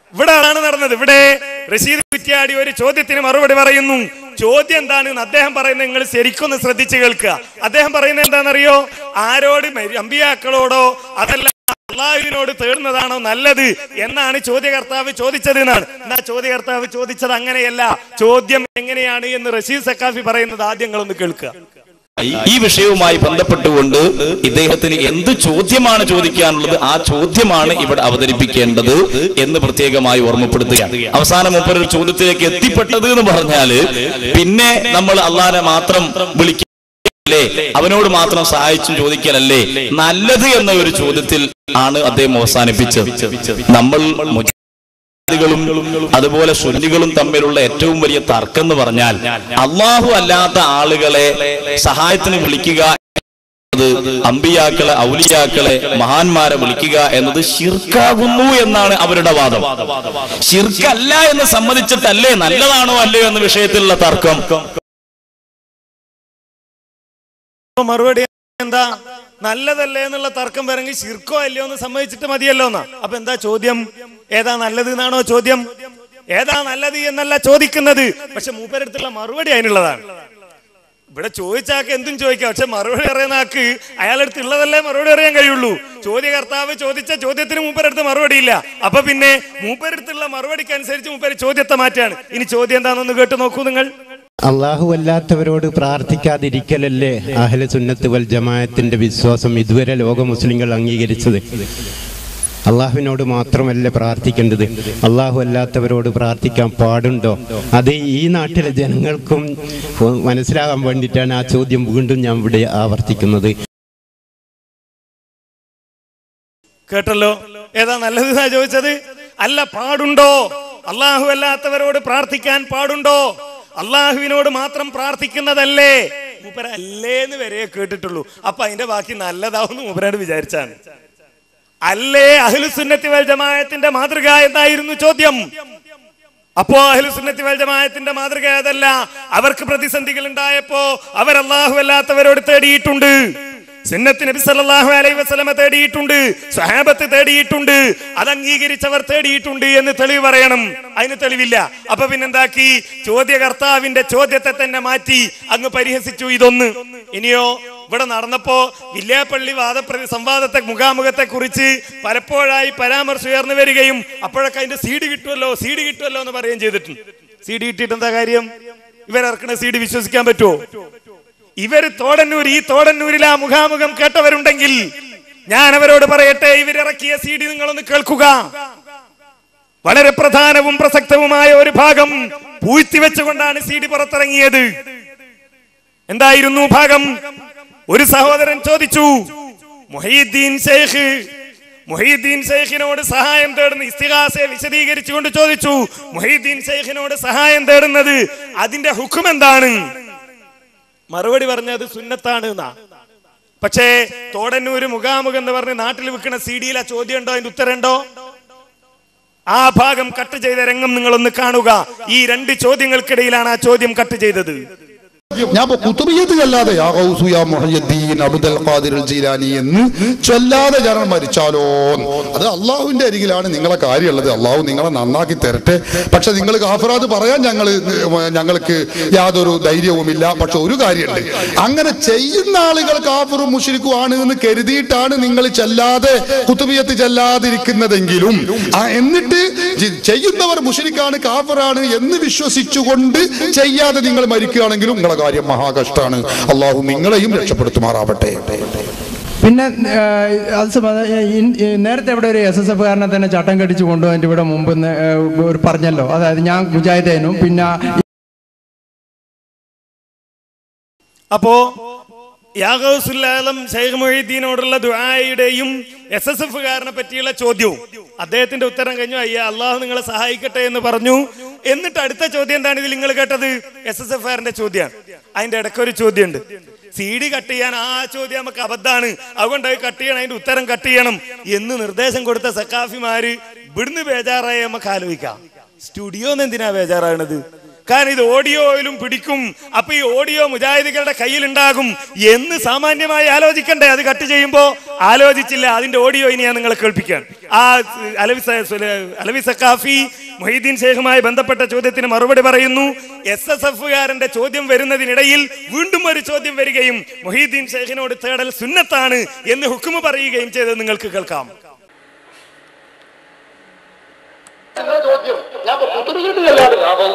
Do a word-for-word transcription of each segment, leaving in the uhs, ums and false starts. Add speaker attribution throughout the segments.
Speaker 1: ഇവിടെയാണ് നടന്നത്. ഇവിടെ റഷീദ് കുറ്റ്യാടി ഒരു ചോദ്യത്തിന് മറുപടി പറയുന്നു. ചോദ്യം എന്താണെന്ന് അദ്ദേഹം പറയുന്നത് നിങ്ങൾ ശരിക്കൊന്ന് ശ്രദ്ധിച്ചു കേൾക്കുക. അദ്ദേഹം പറയുന്നത് എന്താണെന്നറിയോ? ആരോട്, അമ്പിയാക്കളോടോ അതല്ല അള്ളാഹുവിനോട് തേടുന്നതാണോ നല്ലത് എന്നാണ് ചോദ്യകർത്താവ് ചോദിച്ചത് എന്നാണ്. എന്നാ ചോദ്യകർത്താവ് ചോദിച്ചത് അങ്ങനെയല്ല. ചോദ്യം എങ്ങനെയാണ് എന്ന് റഷീദ് സക്കാഫി പറയുന്നത് ആദ്യങ്ങളൊന്ന് കേൾക്കുക.
Speaker 2: ഈ വിഷയവുമായി ബന്ധപ്പെട്ടുകൊണ്ട് ഇദ്ദേഹത്തിന് എന്ത് ചോദ്യമാണ് ചോദിക്കാനുള്ളത്, ആ ചോദ്യമാണ് ഇവിടെ അവതരിപ്പിക്കേണ്ടത് എന്ന് പ്രത്യേകമായി ഓർമ്മപ്പെടുത്തുകയാണ്. അവസാനം മൂപ്പര് ഒരു ചോദ്യത്തിലേക്ക് എത്തിപ്പെട്ടത് എന്ന് പറഞ്ഞാല് പിന്നെ നമ്മൾ അള്ളാഹനെ മാത്രം വിളിക്കുക, അവനോട് മാത്രം സഹായിച്ചും ചോദിക്കലല്ലേ നല്ലത് എന്ന ഒരു ചോദ്യത്തിൽ ആണ് അദ്ദേഹം അവസാനിപ്പിച്ചത്. നമ്മൾ മുജാഹിദുകളും അതുപോലെ സുന്നികളും തമ്മിലുള്ള ഏറ്റവും വലിയ തർക്കം എന്ന് പറഞ്ഞാൽ അള്ളാഹു അല്ലാത്ത ആളുകളെ സഹായത്തിന് വിളിക്കുക, അമ്പിയാക്കളെ, ഔലിയാക്കളെ, മഹാന്മാരെ വിളിക്കുക എന്നത് ശിർക്കാകുന്നു എന്നാണ് അവരുടെ വാദം. ശിർക്കല്ല എന്ന് സമ്മതിച്ചിട്ടല്ലേ നല്ലതാണോ അല്ലയോ എന്ന വിഷയത്തിലുള്ള തർക്കം.
Speaker 1: മറുപടി എന്താ? നല്ലതല്ലേ എന്നുള്ള തർക്കം വരെങ്കിൽ ശിർക്കോ അല്ലയോ എന്ന് സമ്മതിച്ചിട്ട് മതിയല്ലോ എന്നാ. അപ്പൊ എന്താ ചോദ്യം? ഏതാ നല്ലത് എന്നാണോ ചോദ്യം? ഏതാ നല്ലത് എന്നല്ല ചോദിക്കുന്നത്. പക്ഷെ മൂപ്പരടുത്തുള്ള മറുപടി അതിനുള്ളതാണ്. ഇവിടെ ചോദിച്ചാക്ക് എന്തും ചോദിക്കാം, പക്ഷെ മറുപടി അറിയുന്ന ആക്ക് അയാളടുത്ത് ഉള്ളതല്ലേ മറുപടി അറിയാൻ കഴിയുള്ളൂ. ചോദ്യകർത്താവ് ചോദിച്ച ചോദ്യത്തിന് മൂപ്പരടുത്ത് മറുപടിയില്ല. അപ്പൊ പിന്നെ മൂപ്പരടുത്തുള്ള മറുപടിക്ക് അനുസരിച്ച് മൂപ്പര് ചോദ്യത്തെ മാറ്റാണ്. ഇനി ചോദ്യം എന്താണെന്നൊന്ന് കേട്ടു നോക്കൂ നിങ്ങൾ.
Speaker 3: അള്ളാഹു അല്ലാത്തവരോട് പ്രാർത്ഥിക്കാതിരിക്കലല്ലേ അഹ്ലു സുന്നത്ത് വൽ ജമാഅത്തിന്റെ വിശ്വാസം ഇതുവരെ ലോക മുസ്ലിങ്ങൾ അംഗീകരിച്ചത്. അള്ളാഹുവിനോട് മാത്രമല്ല പ്രാർത്ഥിക്കേണ്ടത്, അള്ളാഹു അല്ലാത്തവരോട് പ്രാർത്ഥിക്കാൻ പാടുണ്ടോ? അത് ഈ നാട്ടിലെ ജനങ്ങൾക്കും മനസ്സിലാകാൻ വേണ്ടിയിട്ടാണ് ആ ചോദ്യം വീണ്ടും ഞാൻ ഇവിടെ ആവർത്തിക്കുന്നത്.
Speaker 1: കേട്ടല്ലോ, ഏതാ നല്ലതെന്നാ ചോദിച്ചത്. അല്ല, പാടുണ്ടോ? അള്ളാഹു അല്ലാത്തവരോട് പ്രാർത്ഥിക്കാൻ പാടുണ്ടോ? അള്ളാഹുവിനോട് മാത്രം പ്രാർത്ഥിക്കുന്നതല്ലേ? മൂപ്പര അല്ലേന്ന് വരെ കേട്ടിട്ടുള്ളൂ. അപ്പൊ അതിന്റെ ബാക്കി നല്ലതാവുന്ന മൂപ്പരോട് വിചാരിച്ചാണ്. അല്ലേ അഹ്ലുസുന്നത്തി വൽ ജമാഅത്തിന്റെ മാതൃക എന്നായിരുന്നു ചോദ്യം. അപ്പോ അഹ്ലുസുന്നത്തി വൽ ജമാഅത്തിന്റെ മാതൃക അതല്ല. അവർക്ക് പ്രതിസന്ധികൾ ഉണ്ടായപ്പോ അവർ അല്ലാഹു അല്ലാത്തവരോട് തേടിയിട്ടുണ്ട്. സുന്നത്ത് നബി സല്ലല്ലാഹു അലൈഹി വസല്ലമ തേടിയിട്ടുണ്ട്, സ്വഹാബത്ത് തേടിയിട്ടുണ്ട്, അത് അംഗീകരിച്ചവർ തേടിയിട്ടുണ്ട് എന്ന് തെളിവ് പറയണം. അതിന് തെളിവില്ല. അപ്പൊ പിന്നെന്താക്കി? ചോദ്യകർത്താവിന്റെ ചോദ്യത്തെ തന്നെ മാറ്റി അങ്ങ് പരിഹസിച്ചു. ഇതൊന്ന്. ഇനിയോ ഇവിടെ നടന്നപ്പോ വില്യാപ്പള്ളി വാദപ്രതി സംവാദത്തെ മുഖാമുഖത്തെ കുറിച്ച് പലപ്പോഴായി പരാമർശം ഉയർന്നു വരികയും അപ്പോഴൊക്കെ അതിന്റെ സീഡ് കിട്ടുമല്ലോ സീഡ് കിട്ടുമല്ലോ എന്ന് പറയുകയും ചെയ്തിട്ടുണ്ട്. സീഡ് കിട്ടിയിട്ട് എന്താ കാര്യം? ഇവരിറക്കണ സീഡ് വിശ്വസിക്കാൻ പറ്റുമോ? ഇവര് തോടന്നൂർ ഈ തോടന്നൂരിൽ ആ മുഖാമുഖം കേട്ടവരുണ്ടെങ്കിൽ ഞാൻ അവരോട് പറയട്ടെ, ഇവരിറക്കിയ സീഡി നിങ്ങളൊന്ന് കേൾക്കുക. വളരെ പ്രധാനവും പ്രസക്തവുമായ ഒരു ഭാഗം പൂഴ്ത്തിവെച്ചുകൊണ്ടാണ് സീഡി പുറത്തിറങ്ങിയത്. എന്തായിരുന്നു ഭാഗം? ഒരു സഹോദരൻ ചോദിച്ചു, മുഹീദ്ദീൻ ശൈഖ് മുഹീദ്ദീൻ ശൈഖിനോട് സഹായം തേടുന്ന ഇസ്തിഗാസയെ വിശദീകരിച്ചുകൊണ്ട് ചോദിച്ചു, മുഹീദ്ദീൻ ശൈഖിനോട് സഹായം തേടുന്നത് അതിന്റെ ഹുക്ം എന്താണ്? മറുപടി പറഞ്ഞത് സുന്നത്താണ് എന്നാ. പക്ഷേ തോടന്നൂര് മുഖാമുഖം എന്ന് പറഞ്ഞ് നാട്ടിൽ വിൽക്കുന്ന സി ഡിയിൽ ആ ചോദ്യം ഉണ്ടോ? അതിന്റെ ഉത്തരം ഉണ്ടോ? ആ ഭാഗം കട്ട് ചെയ്ത രംഗം നിങ്ങളൊന്ന് കാണുക. ഈ രണ്ട് ചോദ്യങ്ങൾക്കിടയിലാണ് ആ ചോദ്യം കട്ട് ചെയ്തത്.
Speaker 4: ഞാൻ കുത്തുബിയ്യത്ത് ചൊല്ലാതെ യാ ഗൗസു യാ മുഹയ്യിദ്ദീൻ അബ്ദുൽ ഖാദിർ അൽ ജീലാനി എന്ന് ചൊല്ലാതെ ജനം മരിച്ചാലോ? അത് അള്ളാഹുവിന്റെ അരികിലാണ് നിങ്ങളെ കാര്യമുള്ളത്. അള്ളാഹു നിങ്ങളെ നന്നാക്കി തരട്ടെ. പക്ഷെ നിങ്ങൾ കാഫിറാത്ത് പറയാൻ ഞങ്ങൾ ഞങ്ങൾക്ക് യാതൊരു ധൈര്യവുമില്ല. പക്ഷെ ഒരു കാര്യമുണ്ട്, അങ്ങനെ ചെയ്യുന്ന ആളുകൾ കാഫിറും മുശ്രിക്കും ആണ് എന്ന് കരുതിയിട്ടാണ് നിങ്ങൾ ചെല്ലാതെ കുത്തുബിയ്യത്ത് ചെല്ലാതിരിക്കുന്നതെങ്കിലും എന്നിട്ട് ചെയ്യുന്നവർ മുശ്രിക്കാണ് കാഫിറാണ് എന്ന് വിശ്വസിച്ചുകൊണ്ട് ചെയ്യാതെ നിങ്ങൾ മരിക്കുകയാണെങ്കിലും നിങ്ങളെ കാര്യം മഹാകഷ്ടാണ്. അള്ളാഹു നിങ്ങളെയും രക്ഷപ്പെടുത്തുമാറാവട്ടെ.
Speaker 5: പിന്നെ നേരത്തെ ഇവിടെ ഒരു എസ് എസ് എഫ് കാരനെ തന്നെ ചട്ടം കടിച്ചു കൊണ്ടുപോയിട്ട് ഇവിടെ മുമ്പ് പറഞ്ഞല്ലോ, അതായത് ഞാൻ മുജാഹിദേനും പിന്നെ
Speaker 1: അപ്പോ യാഗൗസുൽ-ആലം ശൈഖ് മുഹീദ്ദീനോടുള്ള ദുആയുടെയും എസ് എസ് എഫ് കാരനെ പറ്റിയുള്ള ചോദ്യവും അദ്ദേഹത്തിന്റെ ഉത്തരം കഴിഞ്ഞു. അയ്യാ അള്ളാഹു നിങ്ങളെ സഹായിക്കട്ടെ എന്ന് പറഞ്ഞു. എന്നിട്ട് അടുത്ത ചോദ്യം എന്താണ് ഇതിൽ നിങ്ങൾ കേട്ടത്? എസ് എസ് എഫ് കാരന്റെ ചോദ്യമാണ്. അതിന്റെ ഇടയ്ക്കൊരു ചോദ്യമുണ്ട്, സി ഡി കട്ട് ചെയ്യാൻ. ആ ചോദ്യം നമുക്ക് അബദ്ധാണ്, അതുകൊണ്ട് അത് കട്ട് ചെയ്യണം, അതിന്റെ ഉത്തരം കട്ട് ചെയ്യണം എന്ന് നിർദ്ദേശം കൊടുത്ത സക്കാഫിമാര് ഇവിടുന്ന് ബേജാറായി നമുക്ക് ആലോചിക്കാം. സ്റ്റുഡിയോന്ന് എന്തിനാ ബേജാറാണത്? കാരണം ഇത് ഓഡിയോയിലും പിടിക്കും. അപ്പൊ ഈ ഓഡിയോ മുജാഹിദുകളുടെ കയ്യിലുണ്ടാകും എന്ന് സാമാന്യമായി ആലോചിക്കണ്ടേ? അത് കട്ട് ചെയ്യുമ്പോ ആലോചിച്ചില്ല. അതിന്റെ ഓഡിയോ ഇനി ഞാൻ നിങ്ങളെ കേൾപ്പിക്കാൻ. ആ അലവി അലവി സഖാഫി മുഹീദ്ദീൻ ഷേഖുമായി ബന്ധപ്പെട്ട ചോദ്യത്തിന് മറുപടി പറയുന്നു. എസ് എസ് എഫുകാരന്റെ ചോദ്യം വരുന്നതിനിടയിൽ വീണ്ടും ഒരു ചോദ്യം വരികയും മുഹീദ്ദീൻ ഷേഖിനോട് തേടൽ സുന്നത്താണ് എന്ന് ഹുക്മ് പറയുകയും ചെയ്തത് നിങ്ങൾക്ക് കേൾക്കാം.
Speaker 6: ചോദ്യം ഞാൻ കുത്തുബിയത്തിലല്ലാതെ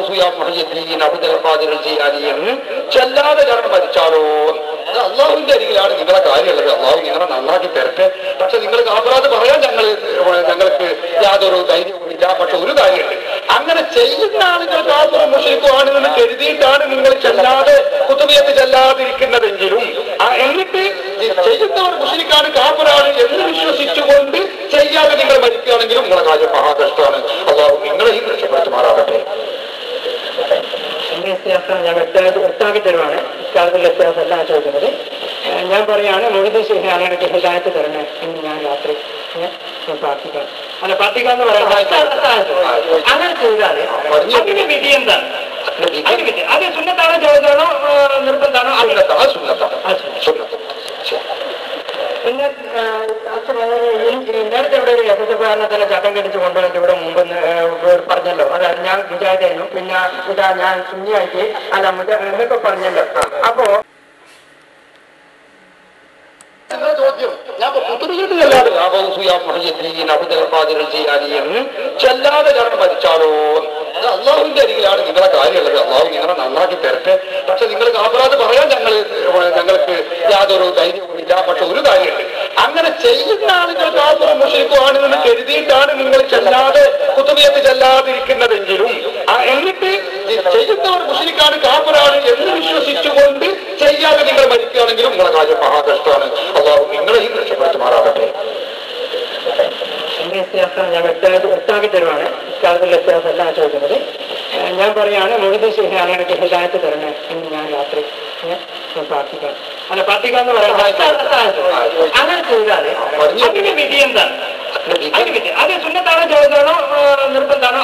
Speaker 6: ചെല്ലാതെ കാരണം മരിച്ചാലോ? അത് അള്ളാഹുവിന്റെ അരികിലാണ് നിങ്ങളെ കാര്യമുള്ളത്. അള്ളാഹു നിങ്ങളെ നന്നാക്കി തരട്ടെ. പക്ഷെ നിങ്ങൾ കാപ്പറാത് പറയാൻ ഞങ്ങൾ ഞങ്ങൾക്ക് യാതൊരു ധൈര്യവുമില്ല. പക്ഷെ ഒരു കാര്യമുണ്ട്, അങ്ങനെ ചെയ്യുന്ന ആളുകൾ കാപ്പറും മുസ്ലിക്കുവാണെന്ന് കരുതിയിട്ടാണ് നിങ്ങൾ ചെല്ലാതെ കുത്തുബിയത്ത് ചെല്ലാതിരിക്കുന്നതെങ്കിലും എന്നിട്ട് ചെയ്യുന്നവർ മുസ്ലിക്കാണ് കാപ്പറാണ് എന്ന് വിശ്വസിച്ചുകൊണ്ട് ചെയ്യാതെ നിങ്ങൾ മരിക്കുകയാണെങ്കിലും നിങ്ങളെ കാര്യം മഹാകഷ്ടമാണ്. അള്ളാഹു നിങ്ങളെ ഈ രക്ഷപ്പെടുത്തുമാറാകട്ടെ.
Speaker 7: എന്റെ വ്യത്യാസം ഞാൻ വ്യക്തമായിട്ട് വ്യക്തമാക്കി തരുവാണ്. ഇക്കാലത്തിൽ വ്യത്യാസം എല്ലാം ചോദിക്കുന്നത്. ഞാൻ പറയാണ് മുഴുവൻ ശരിയാണ് എനിക്ക് ഹിദായത്ത് തരണേ എന്ന് ഞാൻ രാത്രി ഞാൻ പ്രാർത്ഥിക്കാം. അല്ല പ്രാർത്ഥിക്കാന്ന് പറയുന്നത് അങ്ങനെ ചെയ്താൽ അതിന്റെ വിധി എന്താണ്? അത് സുന്നത്താണോ ചോദിച്ചാണോ നിർബന്ധാണോ? പിന്നെ നേരത്തെ ഇവിടെ ഒരു യഥോപകരണത്തിന്റെ ചട്ടം കടിച്ച് കൊണ്ടുവന്നിട്ട് ഇവിടെ മുമ്പ് പറഞ്ഞല്ലോ. അതായത് ഞാൻ മുജാഹിദായിരുന്നു, പിന്നെ ഇതാ ഞാൻ സുന്നിയായിട്ട് അല്ല മുജാ എന്നൊക്കെ പറഞ്ഞല്ലോ. അപ്പോ
Speaker 6: ചോദ്യം ഞാൻ കുത്തുബിയത്തിലല്ലാതെ ചെല്ലാതെ കാരണം മരിച്ചാലോ? അത് അള്ളാഹുവിന്റെ അരികിലാണ് നിങ്ങളെ കാര്യമുള്ളത്. അള്ളാഹു നിങ്ങളെ നന്നാക്കി തരട്ടെ. പക്ഷെ നിങ്ങൾ കാപ്പറാത് പറയാൻ ഞങ്ങൾ ഞങ്ങൾക്ക് യാതൊരു ധൈര്യവുമില്ല. പക്ഷെ ഒരു കാര്യമുണ്ട്, അങ്ങനെ ചെയ്യുന്ന ആളുകൾ കാപ്പറും മുസ്ലിക്കുവാണെന്ന് കരുതിയിട്ടാണ് നിങ്ങൾ ചെല്ലാതെ കുത്തുബിയത്ത് ചെല്ലാതിരിക്കുന്നതെങ്കിലും എന്നിട്ട് ചെയ്യുന്നവർ മുസ്ലിക്കാണ് കാപ്പറാണ് എന്ന് വിശ്വസിച്ചുകൊണ്ട് ചെയ്യാതെ നിങ്ങൾ മരിക്കുകയാണെങ്കിലും നിങ്ങളെ കാര്യം മഹാകഷ്ടമാണ്. അള്ളാഹു നിങ്ങളെ ഈ രക്ഷപ്പെടുത്തുമാറാകട്ടെ.
Speaker 7: എന്റെ വ്യത്യാസം ഞാൻ വ്യക്തമായിട്ട് വ്യക്തമാക്കി തരുവാണ്. ഇക്കാലത്തിൽ വ്യത്യാസം എല്ലാം ചോദിക്കുന്നത്. ഞാൻ പറയാണ് മുഴുവൻ ശരിയാണ് എനിക്ക് ഹിദായത്ത് തരണേ എന്ന് ഞാൻ രാത്രി ഞാൻ പ്രാർത്ഥിക്കാം. അല്ല പ്രാർത്ഥിക്കാന്ന് പറയുന്നത് അങ്ങനെ ചെയ്താൽ അതിന്റെ വിധി എന്താണ്? അത് സുന്നത്താണോ ചോദിച്ചാണോ നിർബന്ധാണോ?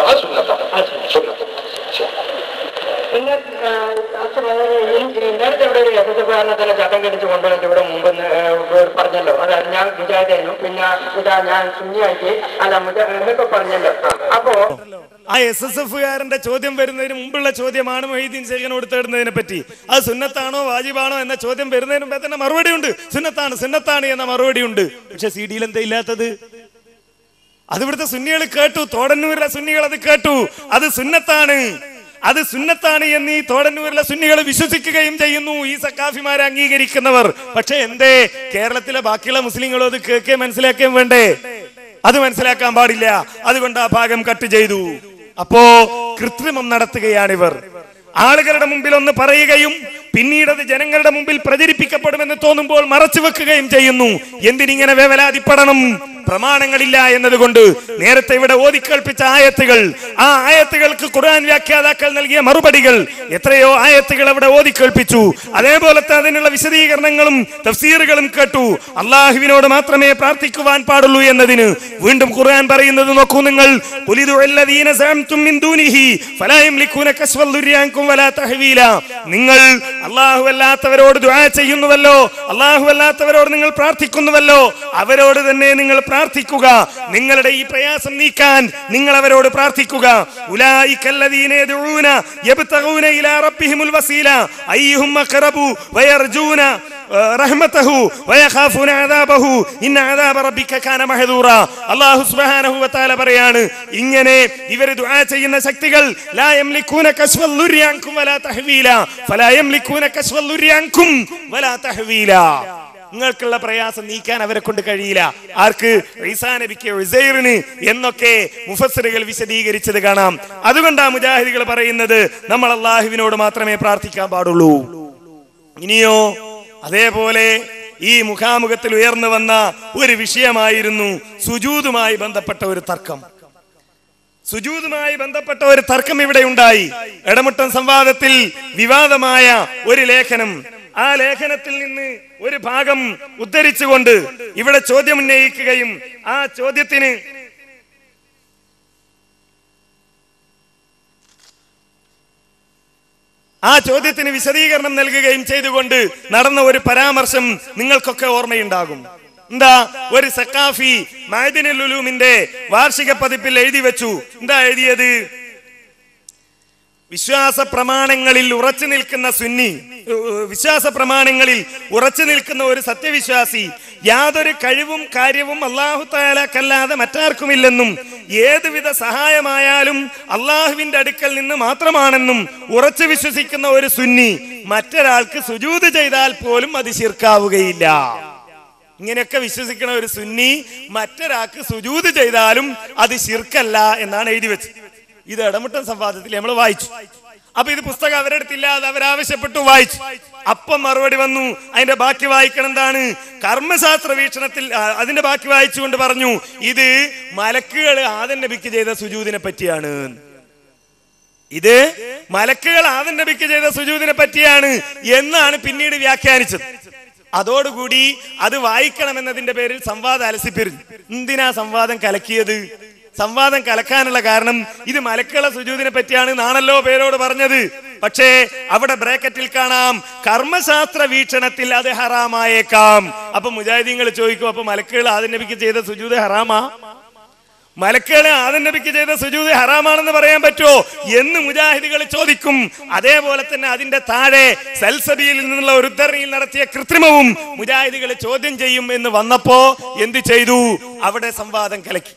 Speaker 7: പിന്നെ നേരത്തെ ഇവിടെ ഒരു യഥോപകരണത്തിന്റെ ചട്ടം കടിച്ച് കൊണ്ടുവന്നിട്ട് ഇവിടെ മുമ്പ് പറഞ്ഞല്ലോ. അതായത് ഞാൻ മുജാഹിദായിരുന്നു, പിന്നെ ഇതാ ഞാൻ സുന്നിയായിട്ട് അല്ല മുജാ എന്നൊക്കെ പറഞ്ഞല്ലോ. അപ്പോ
Speaker 1: ആ എസ് എസ് എഫുകാരന്റെ ചോദ്യം വരുന്നതിന് മുമ്പുള്ള ചോദ്യമാണ് മുഹീദ്ദീൻ ഷേഖിനോട് തേടുന്നതിനെ പറ്റി. അത് സുന്നത്താണോ വാജിബാണോ എന്ന ചോദ്യം വരുന്നതിന് മുമ്പേ തന്നെ മറുപടി ഉണ്ട്. സുന്നത്താണ് സുന്നത്താണ് എന്ന മറുപടി ഉണ്ട്. പക്ഷെ സി ഡിയിൽ എന്താ ഇല്ലാത്തത്? അത് ഇവിടുത്തെ സുന്നികൾ കേട്ടു. തോടന്നൂരിലെ സുന്നികൾ അത് കേട്ടു. അത് സുന്നത്താണ്, അത് സുന്നത്താണ് എന്ന് ഈ തോടന്നൂരിലെ സുന്നികൾ വിശ്വസിക്കുകയും ചെയ്യുന്നു, ഈ സക്കാഫിമാരെ അംഗീകരിക്കുന്നവർ. പക്ഷെ എന്തേ കേരളത്തിലെ ബാക്കിയുള്ള മുസ്ലിങ്ങളും അത് കേൾക്കുകയും മനസ്സിലാക്കുകയും വേണ്ടേ? അത് മനസ്സിലാക്കാൻ പാടില്ല. അതുകൊണ്ട് ആ ഭാഗം കട്ട് ചെയ്തു. അപ്പോ കൃത്രിമം നടത്തുകയാണിവർ. ആളുകളുടെ മുമ്പിൽ ഒന്ന് പറയുകയും പിന്നീട് അത് ജനങ്ങളുടെ മുമ്പിൽ പ്രചരിപ്പിക്കപ്പെടുമെന്ന് തോന്നുമ്പോൾ മറച്ചു വെക്കുകയും ചെയ്യുന്നു. എന്തിനിങ്ങനെ വേവലാതിപ്പെടണം? പ്രമാണങ്ങളില്ല എന്നതുകൊണ്ട്. നേരത്തെ ഇവിടെ ഓതിക്കേൾപ്പിച്ച ആയത്തുകൾ, ആ ആയത്തുകൾക്ക് ഖുർആൻ വ്യാഖ്യാതാക്കൾ നൽകിയ മറുപടികൾ, എത്രയോ ആയത്തുകൾ അവിടെ ഓതിക്കേൾപ്പിച്ചു. അതേപോലത്തെ അതിനുള്ള വിശദീകരണങ്ങളും തഫ്സീറുകളും കേട്ടു. അള്ളാഹുവിനോട് മാത്രമേ പ്രാർത്ഥിക്കുവാൻ പാടുള്ളൂ എന്നതിന് വീണ്ടും ഖുർആൻ പറയുന്നത് നോക്കൂ നിങ്ങൾ. നിങ്ങൾ അള്ളാഹു അല്ലാത്തവരോട് ദുആ ചെയ്യുന്നുവല്ലോ, അള്ളാഹു അല്ലാത്തവരോട് നിങ്ങൾ പ്രാർത്ഥിക്കുന്നുവല്ലോ, അവരോട് തന്നെ നിങ്ങൾ പ്രാർത്ഥിക്കുക. നിങ്ങളുടെ ഈ പ്രയാസം നീക്കാൻ നിങ്ങൾ അവരോട് പ്രാർത്ഥിക്കുക. ഉലൈകല്ലദീന യദ്ഊന യബ്തഗൂന ഇലാ റബ്ബിഹിമുൽ വസീല അയ്യുഹും അഖറബു വയർജൂന റഹ്മതഹു വയഖാഫൂന അദാബഹു ഇന്ന അദാബ റബ്ബിക കാന മഹദൂറ. അല്ലാഹു സുബ്ഹാനഹു വ തആല പറയാണ്, ഇങ്ങനെ ഇവർ ദുആ ചെയ്യുന്ന ശക്തികൾ ലാ യംലികൂന കശ്ഫൽ ദുർരി അൻകും വലാ തഹ്വീല ഫലാ യംലികൂന കശ്ഫൽ ദുർരി അൻകും വലാ തഹ്വീല. നിങ്ങൾക്കുള്ള പ്രയാസം നീക്കാൻ അവരെ കൊണ്ട് കഴിയില്ല. ആർക്ക്? ഈസാ നബിക്ക്, ഉസൈറിന് എന്നൊക്കെ മുഫസ്സിറുകൾ വിശദീകരിച്ചത് കാണാം. അതുകൊണ്ടാണ് മുജാഹിദുകൾ പറയുന്നത് നമ്മൾ അള്ളാഹുവിനോട് മാത്രമേ പ്രാർത്ഥിക്കാൻ പാടുള്ളൂ. ഇനിയോ അതേപോലെ ഈ മുഖാമുഖത്തിൽ ഉയർന്നു വന്ന ഒരു വിഷയമായിരുന്നു സുജൂദുമായി ബന്ധപ്പെട്ട ഒരു തർക്കം. സുജൂദുമായി ബന്ധപ്പെട്ട ഒരു തർക്കം ഇവിടെ ഉണ്ടായി. എടമുട്ടം സംവാദത്തിൽ വിവാദമായ ഒരു ലേഖനം, ആ ലേഖനത്തിൽ നിന്ന് ഒരു ഭാഗം ഉദ്ധരിച്ചുകൊണ്ട് ഇവിടെ ചോദ്യം ഉന്നയിക്കുകയും ആ ചോദ്യത്തിന് ആ ചോദ്യത്തിന് വിശദീകരണം നൽകുകയും ചെയ്തുകൊണ്ട് നടന്ന ഒരു പരാമർശം നിങ്ങൾക്കൊക്കെ ഓർമ്മയുണ്ടാകും. എന്താ? ഒരു സഖാഫി മഅദിനുൽ ഉലൂമിന്റെ വാർഷിക പതിപ്പിൽ എഴുതി വെച്ചു. എന്താ എഴുതിയത്? വിശ്വാസ പ്രമാണങ്ങളിൽ ഉറച്ചു നിൽക്കുന്ന സുന്നി, വിശ്വാസ പ്രമാണങ്ങളിൽ ഉറച്ചു നിൽക്കുന്ന ഒരു സത്യവിശ്വാസി യാതൊരു കഴിവും കാര്യവും അല്ലാഹു തആലക്കല്ലാതെ മറ്റാർക്കുമില്ലെന്നും ഏതുവിധ സഹായമായാലും അള്ളാഹുവിന്റെ അടുക്കൽ നിന്ന് മാത്രമാണെന്നും ഉറച്ചു വിശ്വസിക്കുന്ന ഒരു സുന്നി മറ്റൊരാൾക്ക് സുജൂദ് ചെയ്താൽ പോലും അത് ശിർക്കാവുകയില്ല. ഇങ്ങനെയൊക്കെ വിശ്വസിക്കുന്ന ഒരു സുന്നി മറ്റൊരാൾക്ക് സുജൂദ് ചെയ്താലും അത് ശിർക്കല്ല എന്നാണ് എഴുതി വെച്ചത്. ഇത് ഇടമുട്ടൻ സംവാദത്തിൽ നമ്മൾ വായിച്ചു. അപ്പൊ ഇത് പുസ്തകം അവരെടുത്തില്ല, അത് അവരാവശ്യപ്പെട്ടു, വായിച്ചു. അപ്പം മറുപടി വന്നു, അതിന്റെ ബാക്കി വായിക്കണം. എന്താണ്? കർമ്മശാസ്ത്ര വീക്ഷണത്തിൽ അതിന്റെ ബാക്കി വായിച്ചുകൊണ്ട് പറഞ്ഞു, ഇത് മലക്കുകൾ ആദം നബിക്ക് ചെയ്ത സുജൂദിനെ പറ്റിയാണ്. ഇത് മലക്കുകൾ ആദം നബിക്ക് ചെയ്ത സുജൂദിനെ പറ്റിയാണ് എന്നാണ് പിന്നീട് വ്യാഖ്യാനിച്ചത്. അതോടുകൂടി അത് വായിക്കണമെന്നതിന്റെ പേരിൽ സംവാദം അലസിപ്പിരിഞ്ഞു. എന്തിനാ സംവാദം കലക്കിയത്? സംവാദം കലക്കാനുള്ള കാരണം ഇത് മലക്കുകളെ സുജൂദിനെ പറ്റിയാണ് എന്നാണല്ലോ പേരോട് പറഞ്ഞത്. പക്ഷേ അവിടെ ബ്രാക്കറ്റിൽ കാണാം കർമ്മശാസ്ത്ര വീക്ഷണത്തിൽ അത് ഹറാമായേക്കാം. അപ്പൊ മുജാഹിദീങ്ങൾ ചോദിക്കും, അപ്പൊ മലക്കുകൾ ആദം നബിക്ക് ചെയ്ത സുജൂദ് ഹറാമാ? മലക്കുകളെ ആദം നബിക്ക് ചെയ്ത സുജൂദ് ഹറാമാണെന്ന് പറയാൻ പറ്റുമോ എന്ന് മുജാഹിദുകൾ ചോദിക്കും. അതേപോലെ തന്നെ അതിന്റെ താഴെ സൽസബിയിൽ നിന്നുള്ള ഒരു ഉദ്ധരണിയിൽ നടത്തിയ കൃത്രിമവും മുജാഹിദുകൾ ചോദ്യം ചെയ്യും എന്ന് വന്നപ്പോ എന്ത് ചെയ്തു? അവിടെ സംവാദം കലക്കി.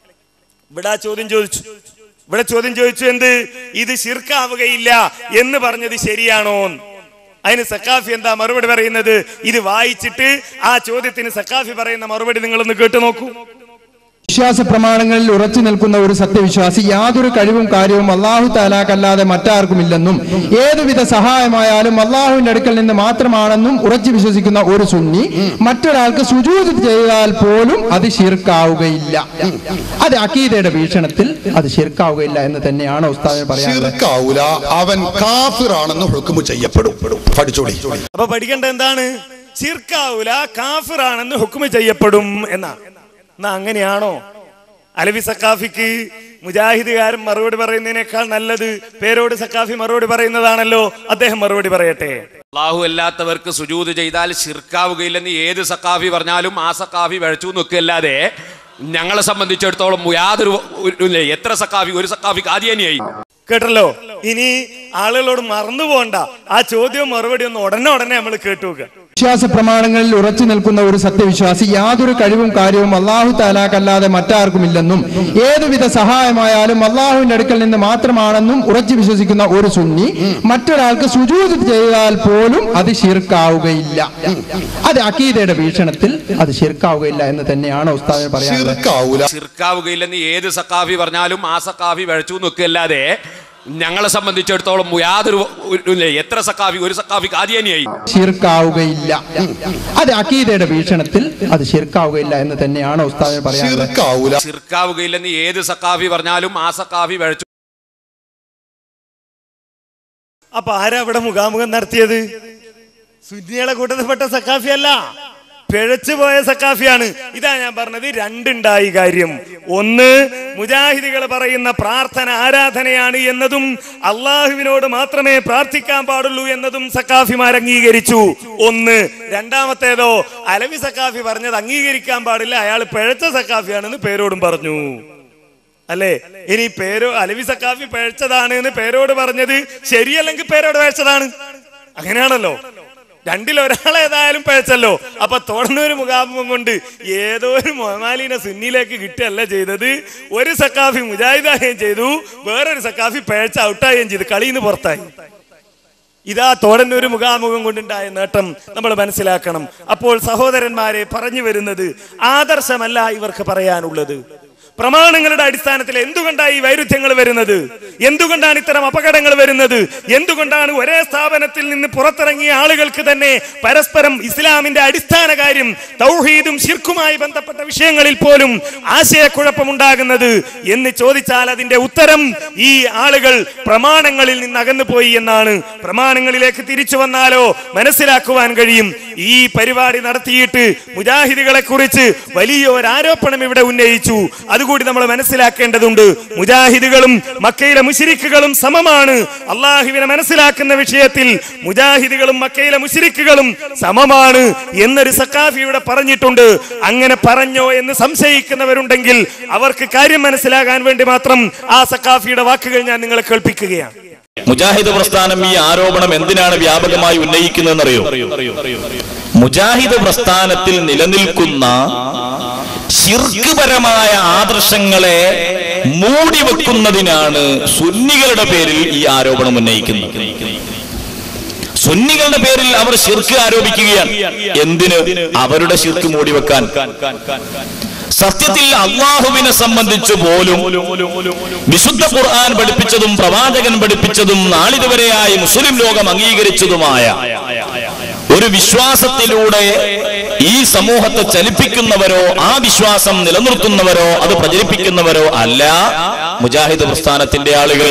Speaker 1: ഇവിടെ ചോദ്യം ചോദിച്ചു ഇവിടെ ചോദ്യം ചോദിച്ചു എന്ത്? ഇത് ശിർക്കാവുകയില്ല എന്ന് പറഞ്ഞത് ശരിയാണോ? അതിന് സഖാഫി എന്താ മറുപടി പറയുന്നത്? ഇത് വായിച്ചിട്ട് ആ ചോദ്യത്തിന് സഖാഫി പറയുന്ന മറുപടി നിങ്ങളൊന്ന് കേട്ടു നോക്കൂ.
Speaker 5: വിശ്വാസ പ്രമാണങ്ങളിൽ ഉറച്ചു നിൽക്കുന്ന ഒരു സത്യവിശ്വാസി യാതൊരു കഴിവും കാര്യവും അല്ലാഹു തആലക്കല്ലാതെ മറ്റാർക്കുമില്ലെന്നും ഏതുവിധ സഹായമായാലും അല്ലാഹുവിന്റെ അടുക്കൽ നിന്ന് മാത്രമാണെന്നും ഉറച്ചു വിശ്വസിക്കുന്ന ഒരു സുന്നി മറ്റൊരാൾക്ക് സുജൂദ് ചെയ്താൽ പോലും അത് ശിർക്കാവുകയില്ല. അത് അഖീദയുടെ വീക്ഷണത്തിൽ അത് ശിർക്കാവുകയില്ല എന്ന് തന്നെയാണ് ഉസ്താദ് പറയുന്നത്.
Speaker 4: അവൻ കാഫിറാണെന്ന് ഹുക്മു ചെയ്യപ്പെടും. പഠിച്ചോളി.
Speaker 1: അപ്പൊ പഠിക്കേണ്ട എന്താണ്? ശിർക്കാവൂല, കാഫിറാണെന്ന് ഹുക്മു ചെയ്യപ്പെടും എന്നാണ്. എന്നാ അങ്ങനെയാണോ? അലവി സഖാഫിക്ക് മുജാഹിദുകാരൻ മറുപടി പറയുന്നതിനേക്കാൾ നല്ലത് പേരോട് സഖാഫി മറുപടി പറയുന്നതാണല്ലോ. അദ്ദേഹം മറുപടി പറയട്ടെ.
Speaker 8: അല്ലാഹു അല്ലാത്തവർക്ക് സുജൂദ് ചെയ്താൽ ശിർക്കാവുകയില്ലെന്ന് ഏത് സഖാഫി പറഞ്ഞാലും ആ സഖാഫി വഴച്ചു നിൽക്കല്ലാതെ ഞങ്ങളെ സംബന്ധിച്ചിടത്തോളം യാതൊരു എത്ര സഖാഫി, ഒരു സഖാഫി കാദിയാനിയായി.
Speaker 1: കേട്ടല്ലോ. ഇനി ആളുകളോട് മറന്നു പോണ്ട, ആ ചോദ്യവും മറുപടി ഒന്ന് ഉടനെ ഉടനെ നമ്മൾ കേട്ടുക.
Speaker 5: വിശ്വാസ പ്രമാണങ്ങളിൽ ഉറച്ചു നിൽക്കുന്ന ഒരു സത്യവിശ്വാസി യാതൊരു കഴിവും കാര്യവും അല്ലാഹു തആലക്കല്ലാതെ മറ്റാർക്കുമില്ലെന്നും ഏതുവിധ സഹായമായാലും അല്ലാഹുവിന്റെ അടുക്കൽ നിന്ന് മാത്രമാണെന്നും ഉറച്ചു വിശ്വസിക്കുന്ന ഒരു സുന്നി മറ്റൊരാൾക്ക് സുജൂദ് ചെയ്താൽ പോലും അത് ശിർക്കാവുകയില്ല. അത് അഖീദയുടെ വീക്ഷണത്തിൽ അത് ശിർക്കാവുകയില്ല എന്ന് തന്നെയാണ് ഉസ്താദ് പറയുന്നത്.
Speaker 8: ശിർക്കാവുകയില്ലെന്ന് ഏത് സഖാഫി പറഞ്ഞാലും ആ സഖാഫി വഴച്ചു നിൽക്കല്ലാതെ ഞങ്ങളെ സംബന്ധിച്ചിടത്തോളം യാതൊരു എത്ര സഖാഫി, ഒരു സഖാഫി കാദിയാനിയായി.
Speaker 5: ശിർക്കാവുകയില്ല. അത് അഖീദയുടെ വീക്ഷണത്തിൽ അത് ശിർക്കാവുകയില്ല എന്ന് തന്നെയാണ് ഉസ്താദ് പറയുന്നത്.
Speaker 8: ശിർക്കാവുകയില്ലെന്ന് ഏത് സഖാഫി പറഞ്ഞാലും ആ സഖാഫി വഴച്ചു.
Speaker 1: അപ്പൊ ആരാ ഇവിടെ മുഖാമുഖം നടത്തിയത്? സുന്നികളെ കൂട്ടത്തിൽപ്പെട്ട സഖാഫി അല്ല, പിഴച്ചുപോയ സഖാഫിയാണ്. ഇതാ ഞാൻ പറഞ്ഞത്, രണ്ടുണ്ടായി കാര്യം. ഒന്ന്, മുജാഹിദുകൾ പറയുന്ന പ്രാർത്ഥന ആരാധനയാണ് എന്നതും അള്ളാഹുവിനോട് മാത്രമേ പ്രാർത്ഥിക്കാൻ പാടുള്ളൂ എന്നതും സഖാഫിമാർ അംഗീകരിച്ചു. ഒന്ന്. രണ്ടാമത്തേതോ, അലവി സഖാഫി പറഞ്ഞത് അംഗീകരിക്കാൻ പാടില്ല, അയാൾ പിഴച്ച സഖാഫിയാണെന്ന് പേരോടും പറഞ്ഞു. അല്ലേ? ഇനി പേരോ അലവി സഖാഫി പിഴച്ചതാണ് എന്ന് പേരോട് പറഞ്ഞത് ശരിയല്ലെങ്കിൽ പേരോട് പിഴച്ചതാണ്. അങ്ങനെയാണല്ലോ. രണ്ടിൽ ഒരാളേതായാലും പിഴച്ചല്ലോ. അപ്പൊ തുടർന്നൊരു മുഖാമുഖം കൊണ്ട് ഏതോ ഒരു മൊഹമാലിനെ സുന്നിയിലേക്ക് കിട്ടുകയല്ല ചെയ്തത്. ഒരു സക്കാഫി മുജാഹിദാകുകയും ചെയ്തു, വേറൊരു സക്കാഫി പിഴച്ച ഔട്ടാകുകയും ചെയ്തു, കളിയിൽ നിന്ന് പുറത്തായി. ഇതാ തോടന്നൊരു മുഖാമുഖം കൊണ്ടുണ്ടായ നേട്ടം നമ്മൾ മനസ്സിലാക്കണം. അപ്പോൾ സഹോദരന്മാരെ, പറഞ്ഞു വരുന്നത് ആദർശമല്ല ഇവർക്ക് പറയാനുള്ളത്. പ്രമാണങ്ങളുടെ അടിസ്ഥാനത്തിൽ എന്തുകൊണ്ടാണ് ഈ വൈരുദ്ധ്യങ്ങൾ വരുന്നത്? എന്തുകൊണ്ടാണ് ഇത്തരം അപകടങ്ങൾ വരുന്നത്? എന്തുകൊണ്ടാണ് ഒരേ സ്ഥാപനത്തിൽ നിന്ന് പുറത്തിറങ്ങിയ ആളുകൾക്ക് തന്നെ പരസ്പരം ഇസ്ലാമിന്റെ അടിസ്ഥാന കാര്യം തൗഹീദും ശിർക്കുമായി ബന്ധപ്പെട്ട വിഷയങ്ങളിൽ പോലും ആശയക്കുഴപ്പമുണ്ടാകുന്നത് എന്ന് ചോദിച്ചാൽ അതിന്റെ ഉത്തരം ഈ ആളുകൾ പ്രമാണങ്ങളിൽ നിന്ന് അകന്നു പോയി എന്നാണ്. പ്രമാണങ്ങളിലേക്ക് തിരിച്ചു വന്നാലോ മനസ്സിലാക്കുവാൻ കഴിയും. ഈ പരിപാടി നടത്തിയിട്ട് മുജാഹിദുകളെ കുറിച്ച് വലിയ ഒരു ആരോപണം ഇവിടെ ഉന്നയിച്ചു. അതുകൂടി നമ്മൾ മനസ്സിലാക്കേണ്ടതുണ്ട്. മുജാഹിദുകളും മക്കയിലെ മുശ്രിക്കുകളും സമമാണ്. അള്ളാഹുവിനെ മനസ്സിലാക്കുന്ന വിഷയത്തിൽ മുജാഹിദുകളും മക്കയിലെ മുശ്രിക്കുകളും സമമാണ് എന്നൊരു സഖാഫി ഇവിടെ പറഞ്ഞിട്ടുണ്ട്. അങ്ങനെ പറഞ്ഞോ എന്ന് സംശയിക്കുന്നവരുണ്ടെങ്കിൽ അവർക്ക് കാര്യം മനസ്സിലാകാൻ വേണ്ടി മാത്രം ആ സഖാഫിയുടെ വാക്കുകൾ ഞാൻ നിങ്ങളെ കേൾപ്പിക്കുകയാണ്.
Speaker 2: മുജാഹിദ് പ്രസ്ഥാനം ഈ ആരോപണം എന്തിനാണ് വ്യാപകമായി ഉന്നയിക്കുന്നതെന്നറിയോ? മുജാഹിദ് പ്രസ്ഥാനത്തിൽ നിലനിൽക്കുന്ന ശിർക്ക്പരമായ ആദർശങ്ങളെ മൂടിവെക്കുന്നതിനാണ് സുന്നികളുടെ പേരിൽ ഈ ആരോപണം ഉന്നയിക്കുന്നത്. സുന്നികളുടെ പേരിൽ അവർ ശിർക്ക് ആരോപിക്കുകയാണ്. എന്തിന്? അവരുടെ ശിർക്ക് മൂടിവെക്കാൻ. സത്യത്തിൽ അള്ളാഹുവിനെ സംബന്ധിച്ച് പോലും വിശുദ്ധ ഖുർആൻ പഠിപ്പിച്ചതും പ്രവാചകൻ പഠിപ്പിച്ചതും നാളിതുവരെയായി മുസ്ലിം ലോകം അംഗീകരിച്ചതുമായ ഒരു വിശ്വാസത്തിലൂടെ ഈ സമൂഹത്തെ ചലിപ്പിക്കുന്നവരോ ആ വിശ്വാസം നിലനിർത്തുന്നവരോ അത് പ്രചരിപ്പിക്കുന്നവരോ അല്ല മുജാഹിദ് പ്രസ്ഥാനത്തിന്റെ ആളുകൾ.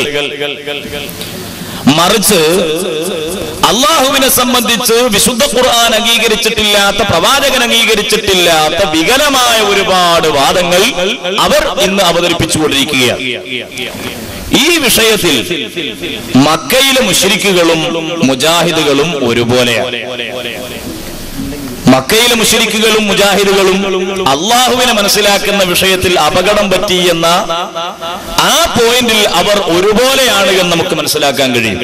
Speaker 2: മറിച്ച് അള്ളാഹുവിനെ സംബന്ധിച്ച് വിശുദ്ധ ഖുർആൻ അംഗീകരിച്ചിട്ടില്ലാത്ത, പ്രവാചകൻ അംഗീകരിച്ചിട്ടില്ലാത്ത വികലമായ ഒരുപാട് വാദങ്ങൾ അവർ ഇന്ന് അവതരിപ്പിച്ചുകൊണ്ടിരിക്കുകയാണ്. ഈ വിഷയത്തിൽ മക്കയിലെ മുശ്രിക്കുകളും മുജാഹിദുകളും ഒരുപോലെയാണ്. മക്കയിലെ മുശ്രിക്കുകളും മുജാഹിദുകളും അള്ളാഹുവിനെ മനസ്സിലാക്കുന്ന വിഷയത്തിൽ അപകടം പറ്റി എന്ന ആ പോയിന്റിൽ അവർ ഒരുപോലെയാണ് എന്ന് നമുക്ക് മനസ്സിലാക്കാൻ കഴിയും.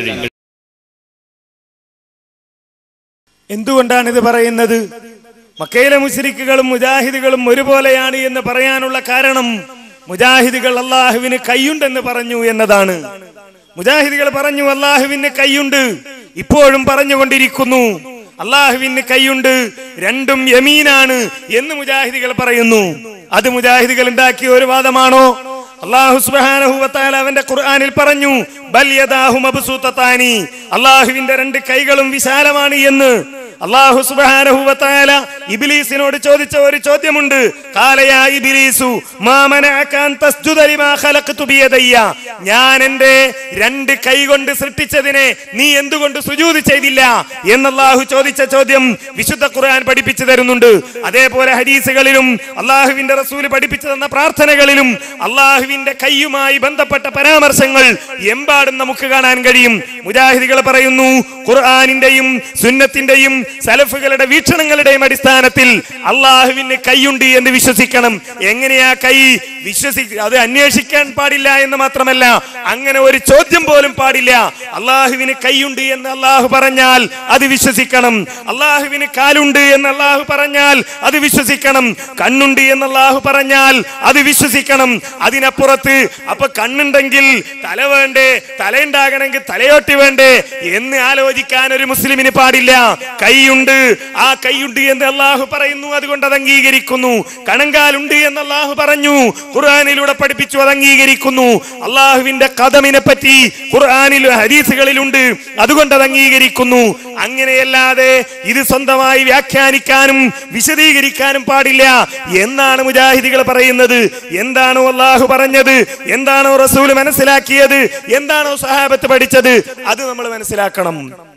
Speaker 1: എന്തുകൊണ്ടാണ് ഇത് പറയുന്നത്? മക്കയിലെ മുശ്രിക്കുകളും മുജാഹിദുകളും ഒരുപോലെയാണ് എന്ന് പറയാനുള്ള കാരണം മുജാഹിദുകൾ അള്ളാഹുവിന് കൈയുണ്ടെന്ന് പറഞ്ഞു എന്നതാണ്. മുജാഹിദുകൾ പറഞ്ഞു അള്ളാഹുവിന് കൈയുണ്ട്, ഇപ്പോഴും പറഞ്ഞുകൊണ്ടിരിക്കുന്നു അള്ളാഹുവിന് കൈയുണ്ട്, രണ്ടും യമീനാണ് എന്ന് മുജാഹിദുകൾ പറയുന്നു. അത് മുജാഹിദുകൾ ഉണ്ടാക്കിയ ഒരു വാദമാണോ? അല്ലാഹു സുബ്ഹാനഹു വ തആല അവന്റെ ഖുർആനിൽ പറഞ്ഞു ബൽ യദാഹു മബ്സൂതതാനി, അള്ളാഹുവിന്റെ രണ്ട് കൈകളും വിശാലമാണ് എന്ന്. അല്ലാഹു സുബ്ഹാനഹു വ തആല ഇബ്ലീസിനോട് ചോദിച്ച ഒരു ചോദ്യമുണ്ട്. ഖാല യാ ഇബ്ലീസു മാ മനഅക അൻ തസ്ജുദ ലിമാ ഖലഖതു ബിയദയ്യ, ഞാൻ എൻ്റെ രണ്ട് കൈ കൊണ്ട് സൃഷ്ടിച്ചതിനെ നീ എന്തുകൊണ്ട് സുജൂദ് ചെയ്തില്ല എന്ന് അല്ലാഹു ചോദിച്ച ചോദ്യം വിശുദ്ധ ഖുർആൻ പഠിപ്പിച്ചു തരുന്നുണ്ട്. അതേപോലെ ഹദീസുകളിലും അല്ലാഹുവിന്റെ റസൂൽ പഠിപ്പിച്ചു തന്ന പ്രാർത്ഥനകളിലും അല്ലാഹുവിന്റെ കൈയുമായി ബന്ധപ്പെട്ട പരാമർശങ്ങൾ എമ്പാടും നമുക്ക് കാണാൻ കഴിയും. മുജാഹിദുകൾ പറയുന്നു ഖുർആനിന്റെയും സുന്നത്തിന്റെയും സലഫുകളുടെ വീക്ഷണങ്ങളുടെയും അടിസ്ഥാനത്തിൽ അള്ളാഹുവിന് കൈയുണ്ട് എന്ന് വിശ്വസിക്കണം. എങ്ങനെയാ കൈ വിശ്വസി അത് അന്വേഷിക്കാൻ പാടില്ല എന്ന് മാത്രമല്ല, അങ്ങനെ ഒരു ചോദ്യം പോലും പാടില്ല. അള്ളാഹുവിന് കൈയുണ്ട് എന്ന് അള്ളാഹു പറഞ്ഞാൽ അത് വിശ്വസിക്കണം. അള്ളാഹുവിന് കാലുണ്ട് എന്ന് അള്ളാഹു പറഞ്ഞാൽ അത് വിശ്വസിക്കണം. കണ്ണുണ്ട് എന്ന് അള്ളാഹു പറഞ്ഞാൽ അത് വിശ്വസിക്കണം. അതിനപ്പുറത്ത് അപ്പൊ കണ്ണുണ്ടെങ്കിൽ തല വേണ്ടേ, തലയുണ്ടാകണമെങ്കിൽ തലയോട്ടി വേണ്ടേ എന്ന് ആലോചിക്കാൻ ഒരു മുസ്ലിമിന് പാടില്ല. കൈയുണ്ട്, ആ കൈയുണ്ട് എന്ന് അള്ളാഹു പറയുന്നു, അതുകൊണ്ട് അത് അംഗീകരിക്കുന്നു. കണങ്കാലുണ്ട് എന്ന് അള്ളാഹു പറഞ്ഞു, ഖുർആനിലൂടെ പഠിപ്പിച്ചു, അത് അംഗീകരിക്കുന്നു. അള്ളാഹുവിന്റെ ഖദമിനെ പറ്റി ഖുർആനിലും ഹദീസുകളിലുണ്ട്, അതുകൊണ്ട് അത് അംഗീകരിക്കുന്നു. അങ്ങനെയല്ലാതെ ഇത് സ്വന്തമായി വ്യാഖ്യാനിക്കാനും വിശദീകരിക്കാനും പാടില്ല എന്നാണ് മുജാഹിദുകൾ പറയുന്നത്. എന്താണോ അള്ളാഹു പറഞ്ഞത്, എന്താണോ റസൂൽ മനസ്സിലാക്കിയത്, എന്താണോ സഹാബത്ത് പഠിച്ചത്, അത് നമ്മൾ മനസ്സിലാക്കണം.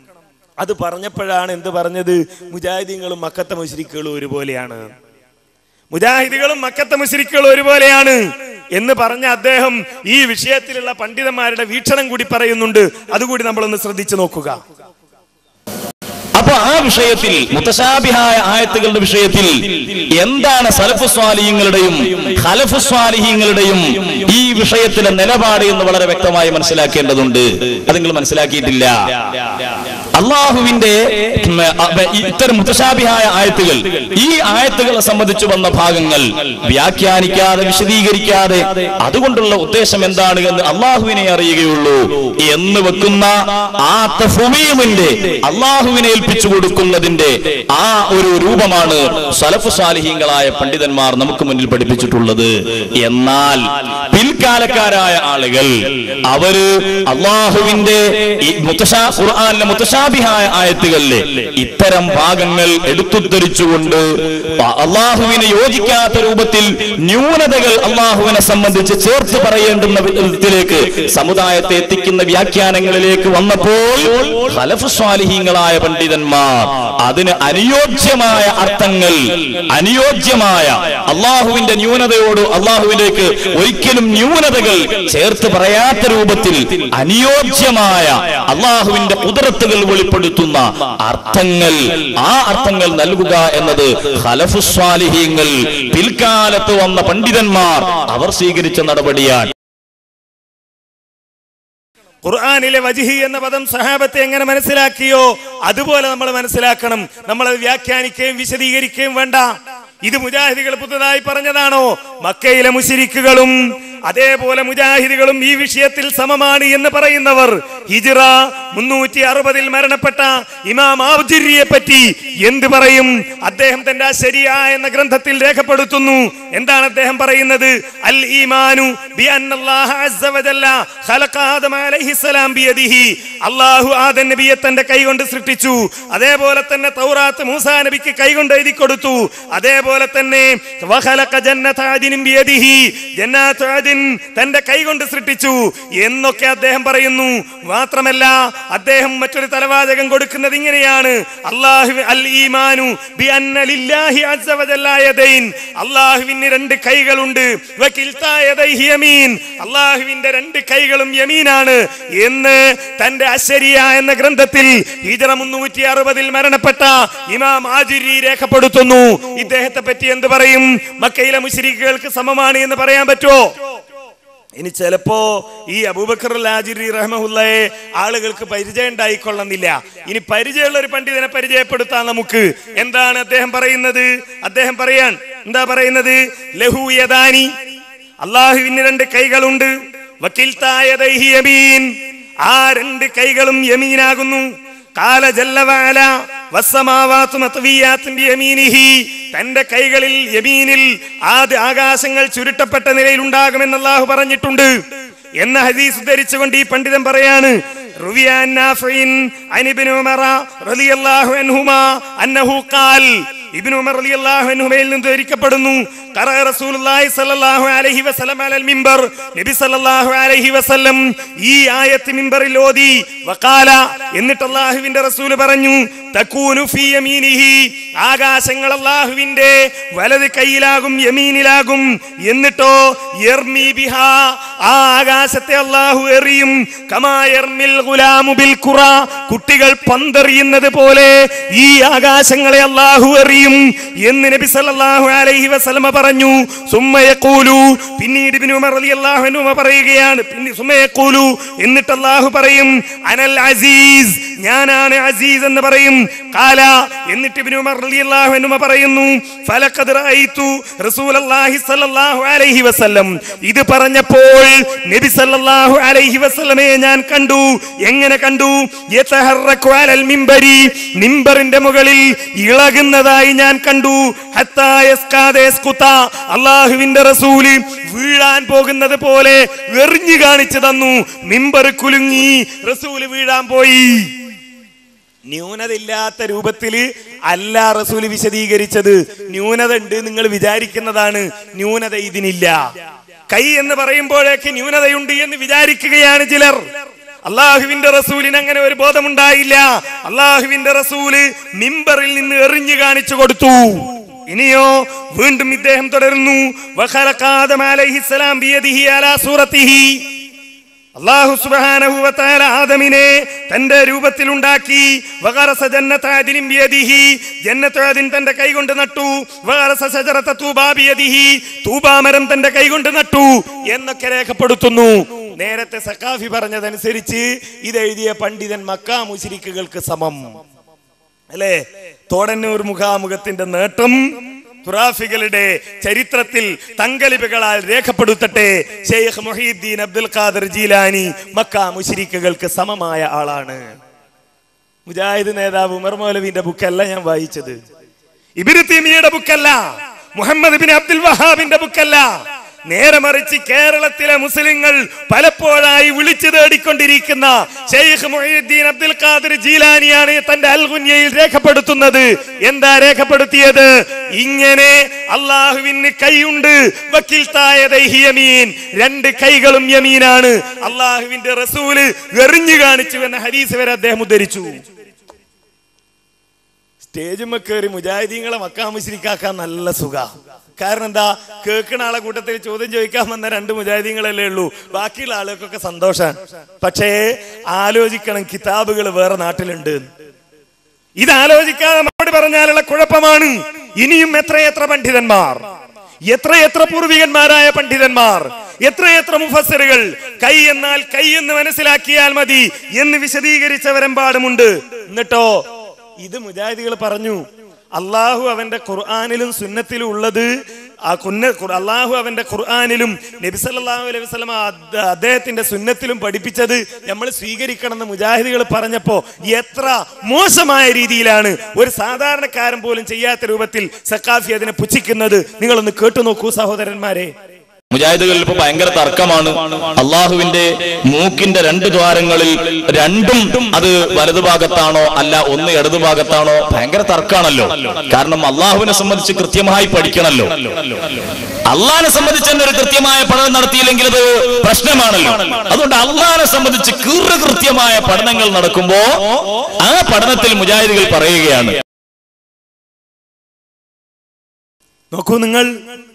Speaker 1: അത് പറഞ്ഞപ്പോഴാണ് എന്ത് പറഞ്ഞത്? മുജാഹിദീങ്ങളും മക്കത്തെ മുശ്രിക്കുകളും ഒരുപോലെയാണ്, മുജാഹിദുകളും മക്കത്തെ മുശ്രിക്കുകളും ഒരുപോലെയാണ് എന്ന് പറഞ്ഞ അദ്ദേഹം ഈ വിഷയത്തിലുള്ള പണ്ഡിതന്മാരുടെ വീക്ഷണം കൂടി പറയുന്നുണ്ട്. അതുകൂടി നമ്മളൊന്ന് ശ്രദ്ധിച്ചു നോക്കുക.
Speaker 2: അപ്പൊ ആ വിഷയത്തിൽ മുതശാബിഹായ ആയത്തുകളുടെ വിഷയത്തിൽ എന്താണ് സലഫു സ്വാലിഹീങ്ങളുടെയും ഖലഫു സ്വാലിഹീങ്ങളുടെയും ഈ വിഷയത്തിലെ നിലപാട് എന്ന് വളരെ വ്യക്തമായി മനസ്സിലാക്കേണ്ടതുണ്ട്. അത് നിങ്ങൾ മനസ്സിലാക്കിയിട്ടില്ല. അള്ളാഹുവിന്റെ ഇത്തരം മുതശാബിഹായ ആയത്തുകൾ, ഈ ആയത്തുകളെ സംബന്ധിച്ചു വന്ന ഭാഗങ്ങൾ വ്യാഖ്യാനിക്കാതെ വിശദീകരിക്കാതെ അതുകൊണ്ടുള്ള ഉദ്ദേശം എന്താണ് എന്ന് അള്ളാഹുവിനെ അറിയുകയുള്ളൂ എന്ന് വെക്കുന്ന ആ തഫ്വീമിന്റെ, അള്ളാഹുവിനെ ഏൽപ്പിച്ചു കൊടുക്കുന്നതിന്റെ ആ ഒരു രൂപമാണ് സലഫു സാലിഹീങ്ങളായ പണ്ഡിതന്മാർ നമുക്ക് മുന്നിൽ പഠിപ്പിച്ചിട്ടുള്ളത്. എന്നാൽ പിൽക്കാലക്കാരായ ആളുകൾ അവര് അള്ളാഹുവിന്റെ ഖുർആനിലെ മുതശാ മുത്തശാബിഹായ ആയത്തുകളിലെ ഇത്തരം ഭാഗങ്ങൾ എടുത്തുദ്ധരിച്ചുകൊണ്ട് അള്ളാഹുവിനെ യോജിക്കാത്ത രൂപത്തിൽ ന്യൂനതകൾ അള്ളാഹുവിനെ സംബന്ധിച്ച് ചേർത്ത് പറയേണ്ടുന്ന വിധത്തിലേക്ക് സമുദായത്തെ എത്തിക്കുന്ന വ്യാഖ്യാനങ്ങളിലേക്ക് വന്നപ്പോൾ ഖലഫു സ്വാലിഹീങ്ങളായ പണ്ഡിതന്മാർ അതിന് അനുയോജ്യമായ അർത്ഥങ്ങൾ, അനുയോജ്യമായ അള്ളാഹുവിന്റെ ന്യൂനതയോട് അള്ളാഹുവിലേക്ക് ഒരിക്കലും ന്യൂനതകൾ ചേർത്ത് പറയാത്ത രൂപത്തിൽ അനുയോജ്യമായ അള്ളാഹുവിന്റെ ഖുദ്റത്തുകൾ വെളിപ്പെടുത്തുന്ന അർത്ഥങ്ങൾ, ആ അർത്ഥങ്ങൾ നൽകുക എന്നത് ഖലഫു സ്വാലിഹീങ്ങൾ പിൽക്കാലത്ത് വന്ന പണ്ഡിതന്മാർ അവർ സ്വീകരിച്ച നടപടിയാണ്.
Speaker 1: ഖുർആനിലെ വജ്ഹി എന്ന പദം സഹാബത്തെ എങ്ങനെ മനസ്സിലാക്കിയോ അതുപോലെ നമ്മൾ മനസ്സിലാക്കണം. നമ്മൾ വ്യാഖ്യാനിക്കുകയും വിശദീകരിക്കുകയും വേണ്ട. ഇത് മുജാഹിദികൾ പുതുതായി പറഞ്ഞതാണോ? മക്കയിലെ മുശ്രിക്കുകളും അതേപോലെ മുജാഹിദികളും ഈ വിഷയത്തിൽ സമമാണ് എന്ന് പറയുന്നവർ ഹിജ്റ മുന്നൂറ്റി അറുപതിൽ മരണപ്പെട്ട ഇമാം ആവ്ജിരിയെ പറ്റി എന്ത് പറയും? അദ്ദേഹം തന്റെ ശരിയ എന്ന ഗ്രന്ഥത്തിൽ രേഖപ്പെടുത്തുന്നു. എന്താണ് അദ്ദേഹം പറയുന്നത്? അൽ ഈമാനു ബി അന്നല്ലാഹ അസ്സ വജല്ല ഖലഖ ആദമ അലൈഹിസ്സലാം ബിയദിഹി. അല്ലാഹു ആദം നബിയെ തന്റെ കൈകൊണ്ട് സൃഷ്ടിച്ചു. അതേപോലെ തന്നെ തൗറാത്ത് മൂസാ നബിക്ക് കൈകൊണ്ട് എഴുതി കൊടുത്തു. അതേപോലെ തന്നെ വഖലഖ ജന്നത അദിൻ ബിയദിഹി. ജന്നാത്തു അദിൻ തന്റെ കൈകൊണ്ട് സൃഷ്ടിച്ചു എന്നൊക്കെ അദ്ദേഹം പറയുന്നു. മാത്രമല്ല അദ്ദേഹം മറ്റൊരു തലവാചകം കൊടുക്കുന്നത് ഇങ്ങനെയാണ്: അല്ലാഹു അൽ ഈമാനു ബി അന്ന ലില്ലാഹി അസ്സ വജല്ല യദൈൻ. അല്ലാഹുവിന് രണ്ട് കൈകളുണ്ട്. വകിൽതാ യദൈഹി യമീൻ. അല്ലാഹുവിന്റെ രണ്ട് കൈകളും യമീനാണ് എന്ന് തന്റെ അശ്ശരിയ എന്ന ഗ്രന്ഥത്തിൽ ഹിജ്റ മുന്നൂറ്റി അറുപതിൽ മരണപ്പെട്ട ഇമാം ആജിരി രേഖപ്പെടുത്തുന്നു. ഇദ്ദേഹത്തെ പറ്റി എന്ത് പറയും? മക്കയിലെ മുശ്രിക്കുകൾക്ക് സമമാണ് എന്ന് പറയാൻ പറ്റുമോ? ഇനി ചിലപ്പോ ഈ അബൂബക്കർ ആജിരി റഹ്മഹുല്ലയെ ആളുകൾക്ക് പരിചയം ഉണ്ടായിക്കൊള്ളുന്നില്ല. ഇനി പരിചയമുള്ള ഒരു പണ്ഡിതനെ പരിചയപ്പെടുത്താൻ നമുക്ക്. എന്താണ് അദ്ദേഹം പറയുന്നത്? അദ്ദേഹം പറയാൻ എന്താ പറയുന്നത്? ലഹു യദാനി. അല്ലാഹുവിന് രണ്ട് കൈകളുണ്ട്. വകിൽതാ യദൈഹി യമീൻ. ആ രണ്ട് കൈകളും യമീനാകുന്നു. ഖാല ജല്ല വഅല വസ്സമാവാതു മത്വിയാത്തുൻ ബിയമീനിഹി. തന്റെ കൈകളിൽ യമീനിൽ ആദ്യ ആകാശങ്ങൾ ചുരുട്ടപ്പെട്ട നിലയിൽ ഉണ്ടാകുമെന്ന് അല്ലാഹു പറഞ്ഞിട്ടുണ്ട് എന്ന ഹദീസ് ഉദ്ധരിച്ചുകൊണ്ട് ഈ പണ്ഡിതൻ പറയാണ്: റുവിയ അൻ നാഫിഇൻ അൻ ഇബ്നു ഉമറ റളിയല്ലാഹു അൻഹുമാ അന്നഹു ഖാൽ. ഇബ്നു ഉമർ റളിയല്ലാഹു അൻഹുമയിൽ നിന്ന് ഉദ്ധരിക്കപ്പെടുന്നു: ഖറഅ റസൂലുള്ളാഹി സ്വല്ലല്ലാഹു അലൈഹി വസല്ലം അലൽ മിമ്പർ. നബി സ്വല്ലല്ലാഹു അലൈഹി വസല്ലം ഈ ആയത്ത് മിമ്പറിൽ ഓതി. വഖാല. എന്നിട്ട് അല്ലാഹുവിന്റെ റസൂൽ പറഞ്ഞു: തകൂനു ഫീ യമീനിഹി. ആകാശങ്ങൾ അല്ലാഹുവിന്റെ വലത് കൈയിലാകും, യമീനിലാകും. എന്നിട്ടോ യർമി ബിഹാ. ആ ആകാശത്തെ അല്ലാഹു എറിയും. കമാ യർമിൽ ഗുലാമു ബിൽ ഖുറ. കുട്ടികൾ പന്തെറിയുന്നത് പോലെ ഈ ആകാശങ്ങളെ അല്ലാഹു എറിയും എന്ന് നബി സല്ലല്ലാഹു അലൈഹി വസല്ലം പറഞ്ഞു. സുമ്മ യഖൂലു. പിന്നീട് ഇബ്നു ഉമർ റളിയല്ലാഹു അൻഹു പറയുകയാണ്, സുമ്മ യഖൂലു. എന്നിട്ട് അല്ലാഹു പറയും: അനൽ അസീസ്. ഞാനാണ് അസീസ് എന്ന് പറയും. ഖാല. എന്നിട്ട് ഇബ്നു ഉമർ റളിയല്ലാഹു അൻഹു പറയുന്നു: ഫലഖദ് റഅയ്തു റസൂലുള്ളാഹി സ്വല്ലല്ലാഹു അലൈഹി വസല്ലം. ഇത് പറഞ്ഞപ്പോൾ നബി സല്ലല്ലാഹു അലൈഹി വസല്ലമയെ ഞാൻ കണ്ടു. എങ്ങനെ കണ്ടു? യതഹറകു അലൽ മിമ്പരി. മിമ്പറിന്റെ മുകളിൽ ഇളകുന്നതായി ഞാൻ കണ്ടു. ഹത്താ യസ്കാദ യസ്കുത. അല്ലാഹുവിന്റെ റസൂല് വീഴാൻ പോകുന്നത് പോലെ എറിഞ്ഞു കാണിച്ചു തന്നു. മിമ്പർ കുലുങ്ങി, റസൂല് വീഴാൻ പോയി. ന്യൂനത ഇല്ലാത്ത രൂപത്തിൽ അല്ല റസൂല് വിശദീകരിച്ചത്. ന്യൂനത ഉണ്ട് നിങ്ങൾ വിചാരിക്കുന്നതാണ്, ന്യൂനത ഇതിനില്ല. കൈ എന്ന് പറയുമ്പോഴേക്ക് ന്യൂനതയുണ്ട് എന്ന് വിചാരിക്കുകയാണ് ചിലർ. അള്ളാഹുവിന്റെ റസൂലിന് അങ്ങനെ ഒരു ബോധമുണ്ടായില്ല. അള്ളാഹുവിന്റെ റസൂല് മിമ്പറിൽ നിന്ന് എറിഞ്ഞു കാണിച്ചു കൊടുത്തു. ഇനിയോ വീണ്ടും ഇദ്ദേഹം തുടരുന്നു: വഖലഖ ആദമ അലൈഹിസ്സലാം ബിയദിഹി അലാ സൂറത്തിഹി. അല്ലാഹു സുബ്ഹാനഹു വ തആല ആദമിനെ തന്റെ രൂപത്തിൽ ഉണ്ടാക്കി. വഗറസ ജന്നത അദിൻ ബിയദിഹി. ജന്നത്തു അദിൻ തന്റെ കൈകൊണ്ട് നട്ടു. വഗറസ ശജറത തൂബാ ബിയദിഹി. തൂബാ മരം തന്റെ കൈകൊണ്ട് നട്ടു എന്നൊക്കെ രേഖപ്പെടുത്തുന്നു. നേരത്തെ സഖാഫി പറഞ്ഞതനുസരിച്ച് ഇതെഴുതിയ പണ്ഡിതൻ മക്കാ മുശ്രിക്കുകൾക്ക് സമം അല്ലേ? തോടന്നൂർ മുഖാമുഖത്തിന്റെ നേട്ടം ഖുറാഫികളുടെ ചരിത്രത്തിൽ തങ്കലിപികളാൽ രേഖപ്പെടുത്തട്ടെ. Shaikh Muhyiddin Abdul Qadir Jilani Mecca മുശ്രിക്കുകൾക്ക് സമമായ ആളാണ്. മുജാഹിദ് നേതാവ് ഉമർ മൗലവിന്റെ ബുക്കല്ല ഞാൻ വായിച്ചത്, ഇബ്നു തൈമിയയുടെ ബുക്കല്ല, മുഹമ്മദ് ബിൻ അബ്ദുൽ വഹാബിന്റെ ബുക്കല്ല. നേരെ മറിച്ച് കേരളത്തിലെ മുസ്ലിങ്ങൾ പലപ്പോഴായി വിളിച്ചു തേടിക്കൊണ്ടിരിക്കുന്ന ശൈഖ് മുഈദ്ദീൻ അബ്ദുൽ ഖാദിർ ജീലാനിയാണ് തന്റെ അൽഗുന്യയിൽ രേഖപ്പെടുത്തുന്നത്. എന്താ രേഖപ്പെടുത്തിയത്? ഇങ്ങനെ അള്ളാഹുവിന് കൈയുണ്ട്, വക്കിൽതായദൈഹി യമീൻ, രണ്ട് കൈകളും യമീനാണ്. അള്ളാഹുവിന്റെ റസൂല് എറിഞ്ഞു കാണിച്ചു എന്ന ഹദീസ് വരെ അദ്ദേഹം ഉദ്ധരിച്ചു. സ്റ്റേജുമ്മ കയറി മുജാഹിദീങ്ങളെ മക്കാ മുശ്രിക്കാക്കാൻ നല്ല സുഖ. കാരണം എന്താ, കേൾക്കണ ആളെ കൂട്ടത്തിൽ ചോദ്യം ചോദിക്കാൻ വന്ന രണ്ട് മുജാഹിദീങ്ങളല്ലേ ഉള്ളൂ, ബാക്കിയുള്ള ആളുകൾക്കൊക്കെ സന്തോഷാണ്. പക്ഷേ ആലോചിക്കണം, കിതാബുകൾ വേറെ നാട്ടിലുണ്ട്. ഇത് ആലോചിക്കാതെ മറുപടി പറഞ്ഞാലുള്ള കുഴപ്പമാണ്. ഇനിയും എത്രയെത്ര പണ്ഡിതന്മാർ, എത്രയെത്ര പൂർവികന്മാരായ പണ്ഡിതന്മാർ, എത്രയെത്ര മുഫസ്സിറുകൾ കൈ എന്നാൽ കൈ എന്ന് മനസ്സിലാക്കിയാൽ മതി എന്ന് വിശദീകരിച്ചവരെമ്പാടുമുണ്ട്. എന്നിട്ടോ ഇത് മുജാഹിദികൾ പറഞ്ഞു, അള്ളാഹു അവന്റെ ഖുർആനിലും സുന്നത്തിലും ഉള്ളത്, ആ കുന്ന അള്ളാഹു അവന്റെ ഖുർആനിലും നബി സല്ലല്ലാഹു അലൈഹി വസല്ലം അദ്ദേഹത്തിന്റെ സുന്നത്തിലും പഠിപ്പിച്ചത് നമ്മൾ സ്വീകരിക്കണം എന്ന് മുജാഹിദികൾ പറഞ്ഞപ്പോ എത്ര മോശമായ രീതിയിലാണ് ഒരു സാധാരണക്കാരൻ പോലും ചെയ്യാത്ത രൂപത്തിൽ സഖാഫി അതിനെ പുച്ഛിക്കുന്നത്. നിങ്ങളൊന്ന് കേട്ടു നോക്കൂ സഹോദരന്മാരെ.
Speaker 2: മുജാഹിദുകളിൽ ഇപ്പൊ ഭയങ്കര തർക്കമാണ്. അള്ളാഹുവിന്റെ മൂക്കിന്റെ രണ്ട് ദ്വാരങ്ങളിൽ രണ്ടും അത് വലതുഭാഗത്താണോ അല്ല ഒന്ന് ഇടതുഭാഗത്താണോ, ഭയങ്കര തർക്കമാണല്ലോ. കാരണം അള്ളാഹുവിനെ സംബന്ധിച്ച് കൃത്യമായി പഠിക്കണല്ലോ. അള്ളാഹിനെ സംബന്ധിച്ച് തന്നെ ഒരു കൃത്യമായ പഠനം നടത്തിയില്ലെങ്കിൽ അത് പ്രശ്നമാണല്ലോ. അതുകൊണ്ട് അള്ളാഹിനെ സംബന്ധിച്ച് കൃത്യമായ പഠനങ്ങൾ നടക്കുമ്പോ ആ പഠനത്തിൽ മുജാഹിദുകൾ പറയുകയാണ്,
Speaker 1: നോക്കൂ നിങ്ങൾ,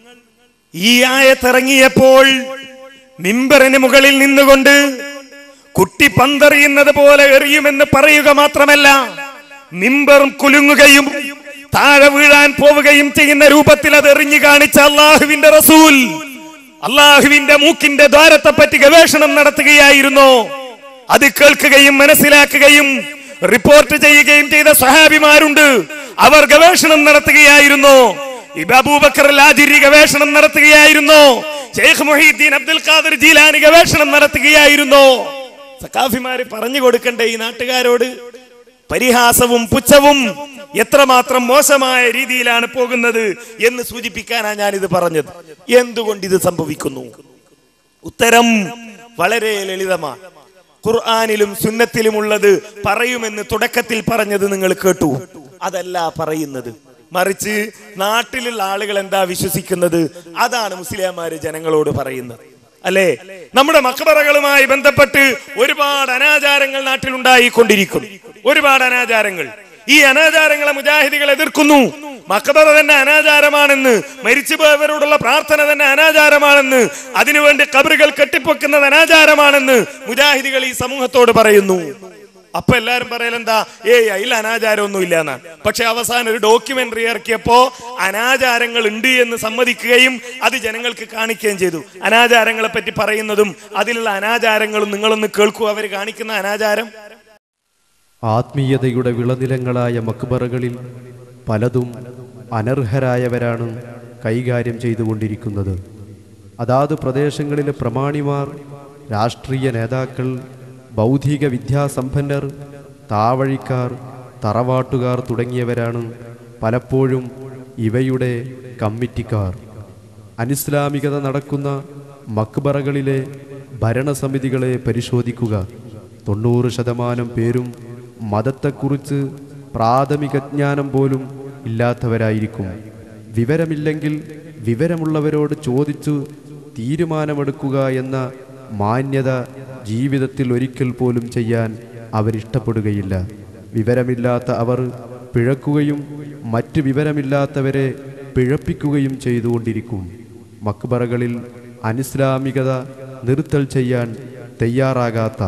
Speaker 1: ഈ ആയത്തിറങ്ങിയപ്പോൾ മിമ്പറിന് മുകളിൽ നിന്നുകൊണ്ട് കുട്ടി പന്തെറിയുന്നത് പോലെ എറിയുമെന്ന് പറയുക മാത്രമല്ല, മിമ്പറും കുലുങ്ങുകയും താഴെ വീഴാൻ പോവുകയും ചെയ്യുന്ന രൂപത്തിൽ അത് എറിഞ്ഞു കാണിച്ച അള്ളാഹുവിന്റെ റസൂൽ അള്ളാഹുവിന്റെ മൂക്കിന്റെ ദ്വാരത്തെ പറ്റി ഗവേഷണം നടത്തുകയായിരുന്നു. അത് കേൾക്കുകയും മനസ്സിലാക്കുകയും റിപ്പോർട്ട് ചെയ്യുകയും ചെയ്ത സ്വഹാബിമാരുണ്ട്. അവർ ഗവേഷണം നടത്തുകയായിരുന്നു. അബൂബക്കർ ലാജിരി ഗവേഷണം നടത്തുകയായിരുന്നു. Shaikh Muhyiddin Abdul Qadir Jilani ഗവേഷണം നടത്തുകയായിരുന്നു. സഖാഫിമാര് പറഞ്ഞു കൊടുക്കണ്ടേ ഈ നാട്ടുകാരോട്? പരിഹാസവും പുച്ഛവും എത്രമാത്രം മോശമായ രീതിയിലാണ് പോകുന്നത് എന്ന് സൂചിപ്പിക്കാനാണ് ഞാനിത് പറഞ്ഞത്. എന്തുകൊണ്ട് ഇത് സംഭവിക്കുന്നു? ഉത്തരം വളരെ ലളിതമാണ്. ഖുർആനിലും സുന്നത്തിലുമുള്ളത് പറയുമെന്ന് തുടക്കത്തിൽ പറഞ്ഞത് നിങ്ങൾ കേട്ടു. അതല്ല പറയുന്നത്, മറിച്ച് നാട്ടിലുള്ള ആളുകൾ എന്താ വിശ്വസിക്കുന്നത് അതാണ് മുസ്ലിംമാര് ജനങ്ങളോട് പറയുന്നത്. അല്ലേ? നമ്മുടെ മഖബറകളുമായി ബന്ധപ്പെട്ട് ഒരുപാട് അനാചാരങ്ങൾ നാട്ടിലുണ്ടായിക്കൊണ്ടിരിക്കും. ഒരുപാട് അനാചാരങ്ങൾ. ഈ അനാചാരങ്ങളെ മുജാഹിദികൾ എതിർക്കുന്നു. മഖബറ തന്നെ അനാചാരമാണെന്ന്, മരിച്ചുപോയവരോടുള്ള പ്രാർത്ഥന തന്നെ അനാചാരമാണെന്ന്, അതിനുവേണ്ടി ഖബറുകൾ കെട്ടിപ്പൊക്കുന്നത് അനാചാരമാണെന്ന് മുജാഹിദികൾ ഈ സമൂഹത്തോട് പറയുന്നു. അപ്പൊ എല്ലാരും പറയലെന്താ, ഏയ് അതിൽ അനാചാരമൊന്നും ഇല്ല എന്നാണ്. പക്ഷെ അവസാനം ഒരു ഡോക്യുമെന്ററി ഇറക്കിയപ്പോ അനാചാരങ്ങൾ ഉണ്ട് എന്ന് സമ്മതിക്കുകയും അത് ജനങ്ങൾക്ക് കാണിക്കുകയും ചെയ്തു. അനാചാരങ്ങളെ പറ്റി പറയുന്നതും അതിലുള്ള അനാചാരങ്ങളും നിങ്ങളൊന്ന് കേൾക്കൂ. അവർ കാണിക്കുന്ന അനാചാരം.
Speaker 9: ആത്മീയതയുടെ വിളനിലങ്ങളായ മക്ബറകളിൽ പലതും അനർഹരായവരാണ് കൈകാര്യം ചെയ്തുകൊണ്ടിരിക്കുന്നത്. അതാത് പ്രദേശങ്ങളിലെ പ്രമാണിമാർ, രാഷ്ട്രീയ നേതാക്കൾ, ബൗദ്ധിക വിദ്യാസമ്പന്നർ, താവഴിക്കാർ, തറവാട്ടുകാർ തുടങ്ങിയവരാണ് പലപ്പോഴും ഇവയുടെ കമ്മിറ്റിക്കാർ. അനിസ്ലാമികത നടക്കുന്ന മക്ബറകളിലെ ഭരണസമിതികളെ പരിശോധിക്കുക. തൊണ്ണൂറ് ശതമാനം പേരും മതത്തെക്കുറിച്ച് പ്രാഥമിക ജ്ഞാനം പോലും ഇല്ലാത്തവരായിരിക്കും. വിവരമില്ലെങ്കിൽ വിവരമുള്ളവരോട് ചോദിച്ചു തീരുമാനമെടുക്കുക എന്ന മാന്യത ജീവിതത്തിൽ ഒരിക്കൽ പോലും ചെയ്യാൻ അവരിഷ്ടപ്പെടുകയില്ല. വിവരമില്ലാത്ത അവർ പിഴക്കുകയും മറ്റ് വിവരമില്ലാത്തവരെ പിഴപ്പിക്കുകയും ചെയ്തുകൊണ്ടിരിക്കും. മക്ബറകളിൽ അനിസ്ലാമികത നിർത്തൽ ചെയ്യാൻ തയ്യാറാകാത്ത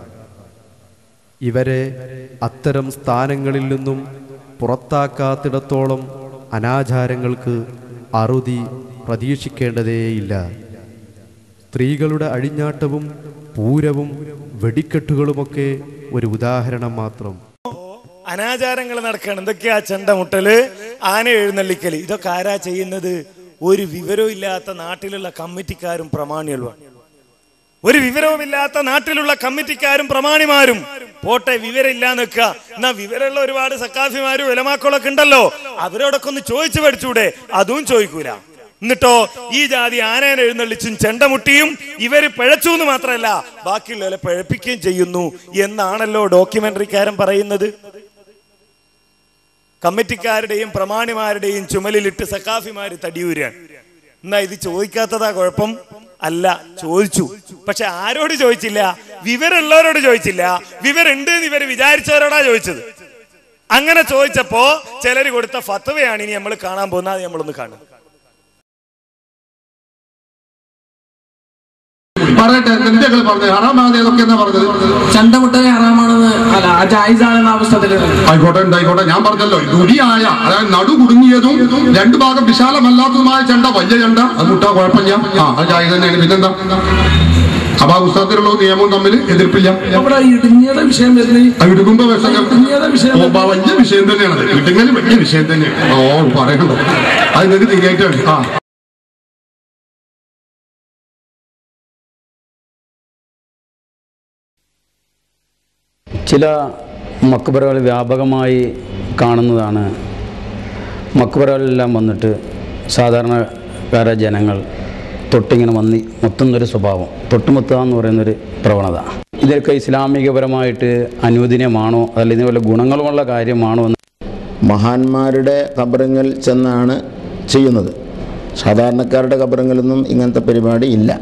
Speaker 9: ഇവരെ അത്തരം സ്ഥാനങ്ങളിൽ നിന്നും പുറത്താക്കാത്തിടത്തോളം അനാചാരങ്ങൾക്ക് അറുതി പ്രതീക്ഷിക്കേണ്ടതേയില്ല. സ്ത്രീകളുടെ അഴിഞ്ഞാട്ടവും പൂരവും വെടിക്കെട്ടുകളുമൊക്കെ ഒരു ഉദാഹരണം മാത്രം.
Speaker 1: അനാചാരങ്ങൾ നടക്കണം. എന്തൊക്കെയാ? ചെണ്ടമുട്ടല്, ആന എഴുന്നള്ളിക്കല്. ഇതൊക്കെ ആരാ ചെയ്യുന്നത്? ഒരു വിവരവും ഇല്ലാത്ത നാട്ടിലുള്ള കമ്മിറ്റിക്കാരും പ്രമാണികളുമാണ്. ഒരു വിവരവുമില്ലാത്ത നാട്ടിലുള്ള കമ്മിറ്റിക്കാരും പ്രമാണിമാരും. പോട്ടെ, വിവരം ഇല്ലാന്ന് വെക്കുക. എന്നാ വിവരമുള്ള ഒരുപാട് സക്കാഫിമാരും ഉലമാക്കളൊക്കെ ഉണ്ടല്ലോ, അവരോടൊക്കെ ഒന്ന് ചോദിച്ചു പഠിച്ചൂടെ? അതും ചോദിക്കൂല. എന്നിട്ടോ ഈ ജാതി ആനേനെ എഴുന്നള്ളിച്ചും ചെണ്ടമുട്ടിയും ഇവര് പിഴച്ചു എന്ന് മാത്രമല്ല ബാക്കിയുള്ളവരെ പിഴപ്പിക്കുകയും ചെയ്യുന്നു എന്നാണല്ലോ ഡോക്യുമെന്ററിക്കാരൻ പറയുന്നത്. കമ്മിറ്റിക്കാരുടെയും പ്രമാണിമാരുടെയും ചുമലിലിട്ട് സഖാഫിമാര് തടിയൂരാൻ. എന്നാ ഇത് ചോദിക്കാത്തതാ കുഴപ്പം? അല്ല, ചോദിച്ചു. പക്ഷെ ആരോട് ചോദിച്ചില്ല? വിവരമുള്ളവരോട് ചോദിച്ചില്ല. വിവരുണ്ട് എന്ന് ഇവര് വിചാരിച്ചവരോടാ ചോദിച്ചത്. അങ്ങനെ ചോദിച്ചപ്പോ ചിലര് കൊടുത്ത ഫത്വയാണ് ഇനി നമ്മൾ കാണാൻ പോകുന്നത്. അത് നമ്മളൊന്ന് കാണും.
Speaker 4: പറയട്ടെ, എന്തൊക്കെ പറഞ്ഞത്? ഹറാമാണ് ഏതൊക്കെ എന്നാ പറഞ്ഞത്?
Speaker 7: ചണ്ടമുട്ടനെ ഹറാമാണെന്ന് അല്ല ജായിസാണെന്ന അവസ്ഥയിൽ
Speaker 4: ആയിക്കോട്ടെ, ഉണ്ടായിക്കോട്ടെ. ഞാൻ പറഞ്ഞല്ലോ, ദുരിയായ അതായത് നടു കുടുങ്ങിയതും രണ്ടു ഭാഗം വിശാലമല്ലാത്തതുമായ ചെണ്ട, വലിയ ചെണ്ട, അത് മുട്ടാ കുഴപ്പമില്ല. ആ അത് ജായിസ് തന്നെയാണ്. പിന്നെന്താ? അപ്പൊ ആ പുസ്തകത്തിലുള്ള നിയമവും തമ്മിൽ എതിർപ്പില്ല.
Speaker 7: വിഷയം
Speaker 4: ഇടുക്കുമ്പോ വലിയ വിഷയം തന്നെയാണ്. ഇടുങ്ങല് വലിയ വിഷയം തന്നെയാണ്. ഓ പറയണ്ടോ, അത് നിങ്ങൾക്ക് തീരായിട്ടാണ്. ആ
Speaker 10: ചില മക്ബറകൾ വ്യാപകമായി കാണുന്നതാണ്. മക്ബറകളെല്ലാം വന്നിട്ട് സാധാരണക്കാര ജനങ്ങൾ തൊട്ടിങ്ങനെ വന്നി മുത്തുന്നൊരു സ്വഭാവം, തൊട്ടുമുത്തുക എന്ന് പറയുന്നൊരു പ്രവണത, ഇതൊക്കെ ഇസ്ലാമികപരമായിട്ട് അനുവദനീയമാണോ അതല്ല ഇതുപോലെ ഗുണങ്ങളുമുള്ള കാര്യമാണോ എന്ന്
Speaker 11: മഹാന്മാരുടെ ഖബറുകൾ ചെന്നാണ് ചെയ്യുന്നത്. സാധാരണക്കാരുടെ ഖബറുകളിലൊന്നും ഇങ്ങനത്തെ പരിപാടി ഇല്ല.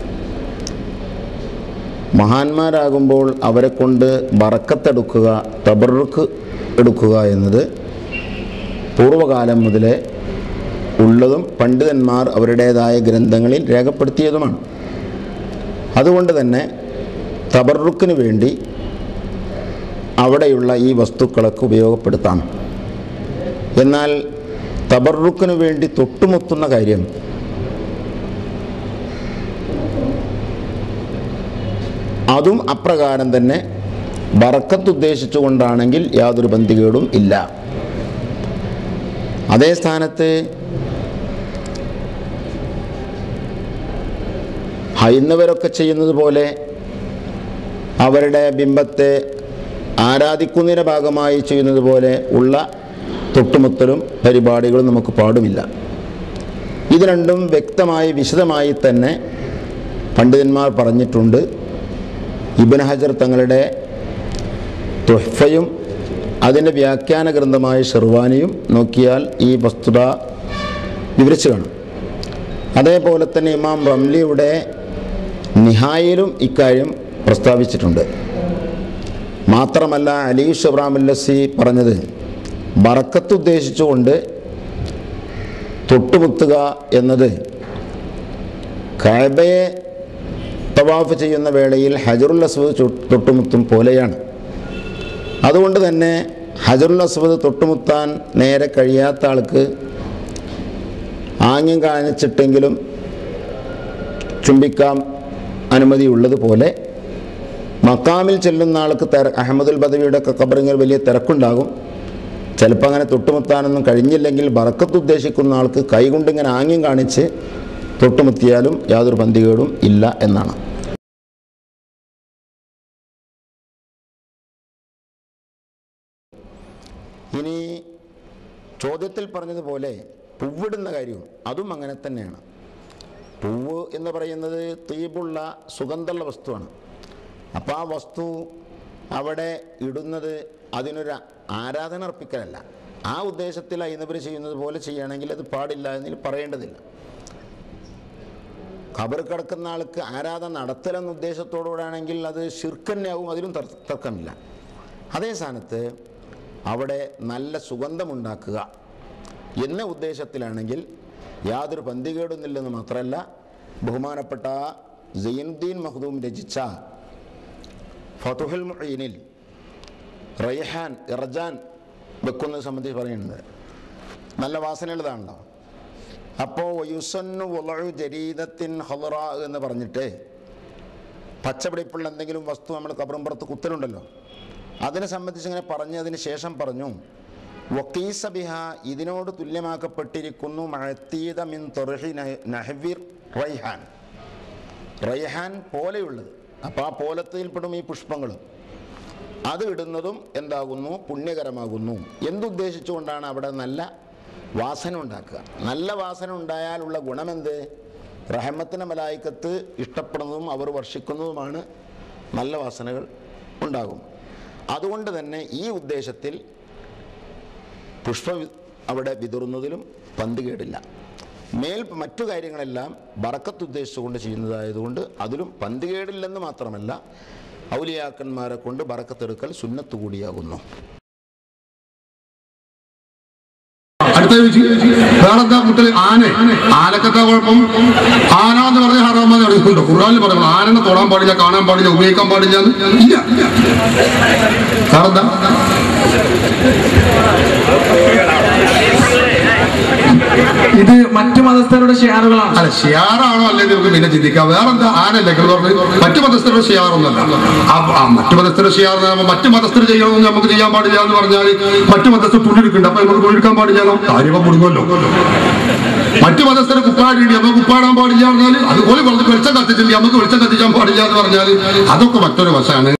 Speaker 11: മഹാന്മാരാകുമ്പോൾ അവരെ കൊണ്ട് ബറക്കത്തെടുക്കുക, തബറുക്ക് എടുക്കുക എന്നത് പൂർവ്വകാലം മുതലേ ഉള്ളതും പണ്ഡിതന്മാർ അവരുടേതായ ഗ്രന്ഥങ്ങളിൽ രേഖപ്പെടുത്തിയതുമാണ്. അതുകൊണ്ട് തന്നെ തബറുക്കിന് വേണ്ടി അവിടെയുള്ള ഈ വസ്തുക്കളൊക്കെ ഉപയോഗപ്പെടുത്താം. എന്നാൽ തബറുക്കിന് വേണ്ടി തൊട്ടുമുത്തുന്ന കാര്യം അതും അപ്രകാരം തന്നെ ബറക്കത്ത് ഉദ്ദേശിച്ചുകൊണ്ടാണെങ്കിൽ യാതൊരു ബന്ധികേടും ഇല്ല. അതേ സ്ഥാനത്ത് ഹൈന്ദവരൊക്കെ ചെയ്യുന്നത് പോലെ അവരുടെ ബിംബത്തെ ആരാധിക്കുന്നതിൻ്റെ ഭാഗമായി ചെയ്യുന്നത് പോലെ ഉള്ള തൊട്ടുമുത്തലും പരിപാടികളും നമുക്ക് പാടുമില്ല. ഇത് രണ്ടും വ്യക്തമായി വിശദമായി തന്നെ പണ്ഡിതന്മാർ പറഞ്ഞിട്ടുണ്ട്. ഇബ്നു ഹജർ തങ്ങളുടെ തുഹ്ഫയും അതിൻ്റെ വ്യാഖ്യാന ഗ്രന്ഥമായ ഷെർവാനിയും നോക്കിയാൽ ഈ വസ്തുത വിവരിച്ചു കാണും. അതേപോലെ തന്നെ ഇമാം റംലിയുടെ നിഹായിലും ഇക്കാര്യം പ്രസ്താവിച്ചിട്ടുണ്ട്. മാത്രമല്ല അലി ഷബ്രാമുല്ലസി പറഞ്ഞത് ബറക്കത്ത് ഉദ്ദേശിച്ചുകൊണ്ട് തൊട്ടുമുത്തുക എന്നത് കഅബയെ തവാഫ് ചെയ്യുന്ന വേളയിൽ ഹജറുൽ അസ്വദ് തൊട്ടുമുത്തും പോലെയാണ്. അതുകൊണ്ട് തന്നെ ഹജറുൽ അസ്വദ് തൊട്ടുമുത്താൻ നേരെ കഴിയാത്ത ആൾക്ക് ആംഗ്യം കാണിച്ചിട്ടെങ്കിലും ചുംബിക്കാം അനുമതിയുള്ളതുപോലെ മക്കാമിൽ ചെല്ലുന്ന ആൾക്ക് തിര അഹമ്മദുൽ ബദവിയുടെ ഒക്കെ ഖബറിൽ വലിയ തിരക്കുണ്ടാകും. ചിലപ്പോൾ അങ്ങനെ തൊട്ടുമുത്താനൊന്നും കഴിഞ്ഞില്ലെങ്കിൽ ബറക്കത്ത് ഉദ്ദേശിക്കുന്ന ആൾക്ക് കൈകൊണ്ടിങ്ങനെ ആംഗ്യം കാണിച്ച് തൊട്ടുമുത്തിയാലും യാതൊരു പന്തികേടും ഇല്ല എന്നാണ്. ഇനി ചോദ്യത്തിൽ പറഞ്ഞതുപോലെ പൂവിടുന്ന കാര്യവും അതും അങ്ങനെ തന്നെയാണ്. പൂവ് എന്ന് പറയുന്നത് തീബുള്ള സുഗന്ധമുള്ള വസ്തുവാണ്. അപ്പോൾ ആ വസ്തു അവിടെ ഇടുന്നത് അതിനൊരു ആരാധന അർപ്പിക്കലല്ല. ആ ഉദ്ദേശത്തിൽ ഹൈന്ദവർ ചെയ്യുന്നത് പോലെ ചെയ്യുകയാണെങ്കിൽ അത് പാടില്ല എന്നതിൽ പറയേണ്ടതില്ല. ഖബർ കിടക്കുന്ന ആൾക്ക് ആരാധന നടത്തലെന്ന ഉദ്ദേശത്തോടുകൂടാണെങ്കിൽ അത് ശിർക്കന്നെയാവും, അതിലും തർക്കമില്ല. അതേ സ്ഥാനത്ത് അവിടെ നല്ല സുഗന്ധമുണ്ടാക്കുക എന്ന ഉദ്ദേശത്തിലാണെങ്കിൽ യാതൊരു പന്തികേടുന്നില്ലെന്ന് മാത്രമല്ല, ബഹുമാനപ്പെട്ട സൈനുദ്ദീൻ മഖ്ദൂം രചിച്ച ഫതുഹുൽ മുഈനിൽ റൈഹാൻ ഇർജാൻ വെക്കുന്നത് സംബന്ധിച്ച് പറയുന്നത് നല്ല വാസനയുള്ളതാണല്ലോ. അപ്പോൾ യുസന്നു വലഉ ജരീദത്തിൻ ഹളറാ എന്ന് പറഞ്ഞിട്ട് പച്ചപിടിപ്പുള്ള എന്തെങ്കിലും വസ്തു നമ്മൾ കബറുംപുറത്ത് കുത്തലുണ്ടല്ലോ, അതിനെ സംബന്ധിച്ച് ഇങ്ങനെ പറഞ്ഞ് അതിന് ശേഷം പറഞ്ഞു വഖീസ ബിഹ ഇതിനോട് തുല്യമാക്കപ്പെട്ടിരിക്കുന്നു മഅതീദ മിൻ തർഹി നഹ്വിർ റൈഹാൻ, റൈഹാൻ പോലെയുള്ളത്. അപ്പോൾ ആ പോലത്തിൽപ്പെടും ഈ പുഷ്പങ്ങളും. അത് ഇടുന്നതും എന്താകുന്നു? പുണ്യകരമാകുന്നു. എന്തുദ്ദേശിച്ചുകൊണ്ടാണ് അവിടെ നല്ല വാസന ഉണ്ടാക്കുക. നല്ല വാസന ഉണ്ടായാലുള്ള ഗുണമെന്ത്? റഹ്മത്തിൻ്റെ മലായിക്കത്ത് ഇഷ്ടപ്പെടുന്നതും അവർ വർഷിക്കുന്നതുമാണ് നല്ല വാസനകൾ ഉണ്ടാകും. അതുകൊണ്ട് തന്നെ ഈ ഉദ്ദേശത്തിൽ പുഷ്പ അവിടെ വിതറുന്നതിലും പന്തുകേടില്ല. മേൽ മറ്റു കാര്യങ്ങളെല്ലാം ബറക്കത്ത് ഉദ്ദേശിച്ചുകൊണ്ട് ചെയ്യുന്നതായതുകൊണ്ട് അതിലും പന്തുകേടില്ലെന്ന് മാത്രമല്ല, ഔലിയാക്കന്മാരെ കൊണ്ട് ബറക്കത്തെടുക്കൽ സുന്നത്ത് കൂടിയാകുന്നു.
Speaker 4: അടുത്ത വേറെന്താ മുട്ടൽ? ആന ആനക്കെന്താ കുഴപ്പം? ആന എന്ന് പറഞ്ഞ ഹറാമെന്ന് അറിയിക്കുന്നുണ്ടോ? ഖുർആനിൽ പറയുന്നത് ആനനെ തൊടാൻ പാടില്ല, കാണാൻ പാടില്ല, ഉപയോഗിക്കാൻ പാടില്ല എന്ന് ഇല്ല. വേറെന്താ?
Speaker 5: ഇത് മറ്റു മതസ്ഥരുടെ ഷിയാറുകളാണ്.
Speaker 4: അല്ല, ഷിയാറാണോ അല്ലെങ്കിൽ നമുക്ക് പിന്നെ ചിന്തിക്കാം. വേറെന്താ? ആനല്ലേ പറഞ്ഞ് മറ്റു മതസ്ഥരുടെ ഷിയാറൊന്നല്ല. മറ്റു മതസ്ഥരുടെ ഷിയാർ മറ്റു മതസ്ഥർ ചെയ്യണമെന്ന് നമുക്ക് ചെയ്യാൻ പാടില്ല എന്ന് പറഞ്ഞാൽ മറ്റു മതസ്ഥർ തുണിയെടുക്കുന്നുണ്ട്, അപ്പൊ നമുക്ക് തുണിയെടുക്കാൻ പാടില്ലല്ലോ, കാര്യമൊക്കെ മുടുങ്ങല്ലോ. മറ്റു മതസ്ഥരെ കുപ്പാടിയുണ്ട്, നമുക്ക് കുപ്പാടാൻ പാടില്ല പറഞ്ഞാൽ അതുപോലെ പറഞ്ഞ് വെളിച്ചം കത്തിച്ചില്ല, നമുക്ക് വെളിച്ചം കത്തിക്കാൻ പാടില്ല എന്ന് പറഞ്ഞാൽ അതൊക്കെ മറ്റൊരു വശമാണ്.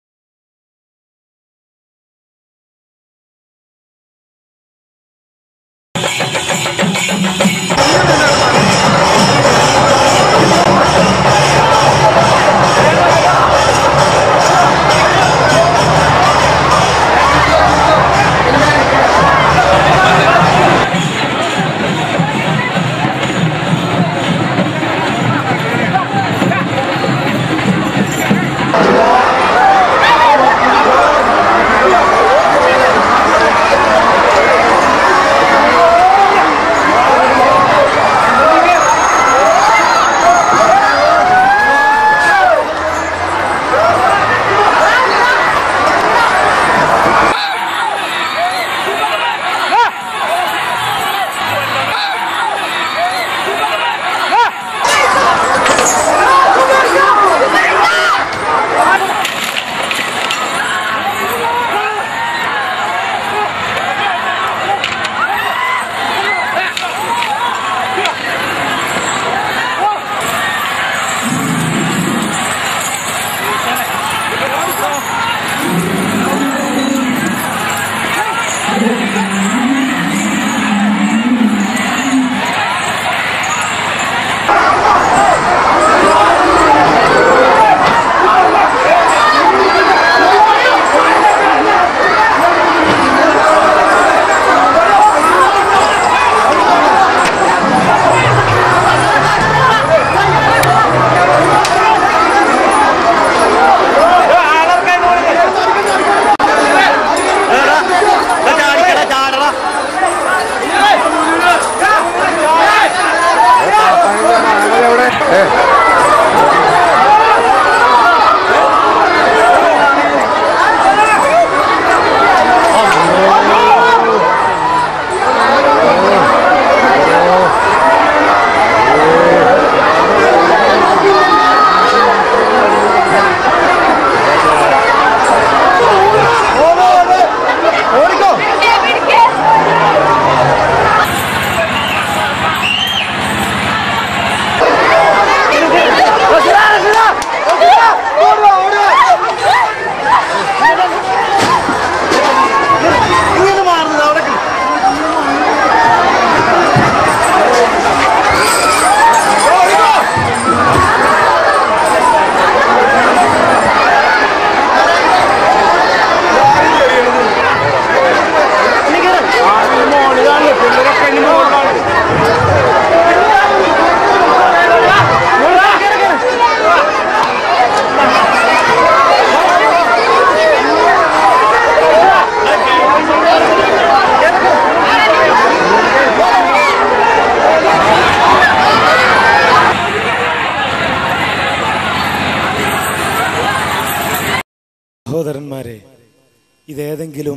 Speaker 1: സഹോദരന്മാരെ, ഇതേതെങ്കിലും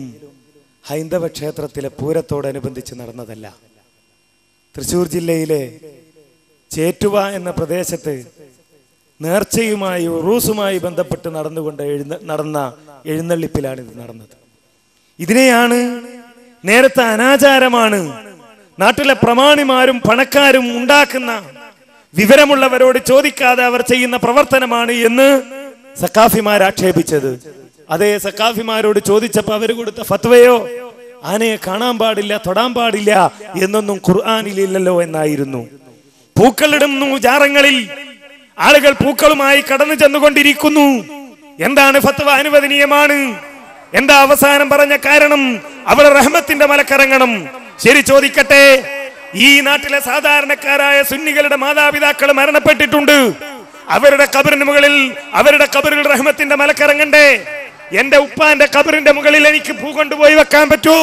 Speaker 1: ഹൈന്ദവ ക്ഷേത്രത്തിലെ പൂരത്തോടനുബന്ധിച്ച് നടന്നതല്ല. തൃശ്ശൂർ ജില്ലയിലെ ചേറ്റുവ എന്ന പ്രദേശത്ത് നേർച്ചയുമായി ഉറൂസുമായി ബന്ധപ്പെട്ട് നടന്നുകൊണ്ട് എഴുന്ന നടന്ന എഴുന്നള്ളിപ്പിലാണ് ഇത് നടന്നത്. ഇതിനെയാണ് നേരത്തെ അനാചാരമാണ്, നാട്ടിലെ പ്രമാണിമാരും പണക്കാരും ഉണ്ടാക്കുന്ന വിവരമുള്ളവരോട് ചോദിക്കാതെ അവർ ചെയ്യുന്ന പ്രവർത്തനമാണ് എന്ന് സക്കാഫിമാർ ആക്ഷേപിച്ചത്. അതേ സക്കാഫിമാരോട് ചോദിച്ചപ്പോൾ അവർ കൊടുത്ത ഫത്വയോ ആനയെ കാണാൻ പാടില്ല, തൊടാൻ പാടില്ല എന്നൊന്നും ഖുർആനിലില്ലല്ലോ എന്നായിരുന്നു. പൂക്കളിടുന്നു ജാറങ്ങളിൽ, ആളുകൾ പൂക്കളുമായി കടന്നു ചെന്നുകൊണ്ടിരിക്കുന്നു. എന്താണ് ഫത്വ അനുവദനീയമാണ്? എന്താ അവസാനം പറഞ്ഞ കാരണം? അവിടെ റഹ്മത്തിന്റെ മലക്കറങ്ങണം. ശരി, ചോദിക്കട്ടെ, ഈ നാട്ടിലെ സാധാരണക്കാരായ സുന്നികളുടെ മാതാപിതാക്കൾ മരണപ്പെട്ടിട്ടുണ്ട്. അവരുടെ ഖബറിന് മുകളിൽ അവരുടെ ഖബറിൽ റഹ്മത്തിന്റെ മലക്കറങ്ങണ്ടേ? എന്റെ ഉപ്പാന്റെ ഖബറിന്റെ മുകളിൽ എനിക്ക് പൂ കൊണ്ടുപോയി വെക്കാൻ പറ്റുമോ?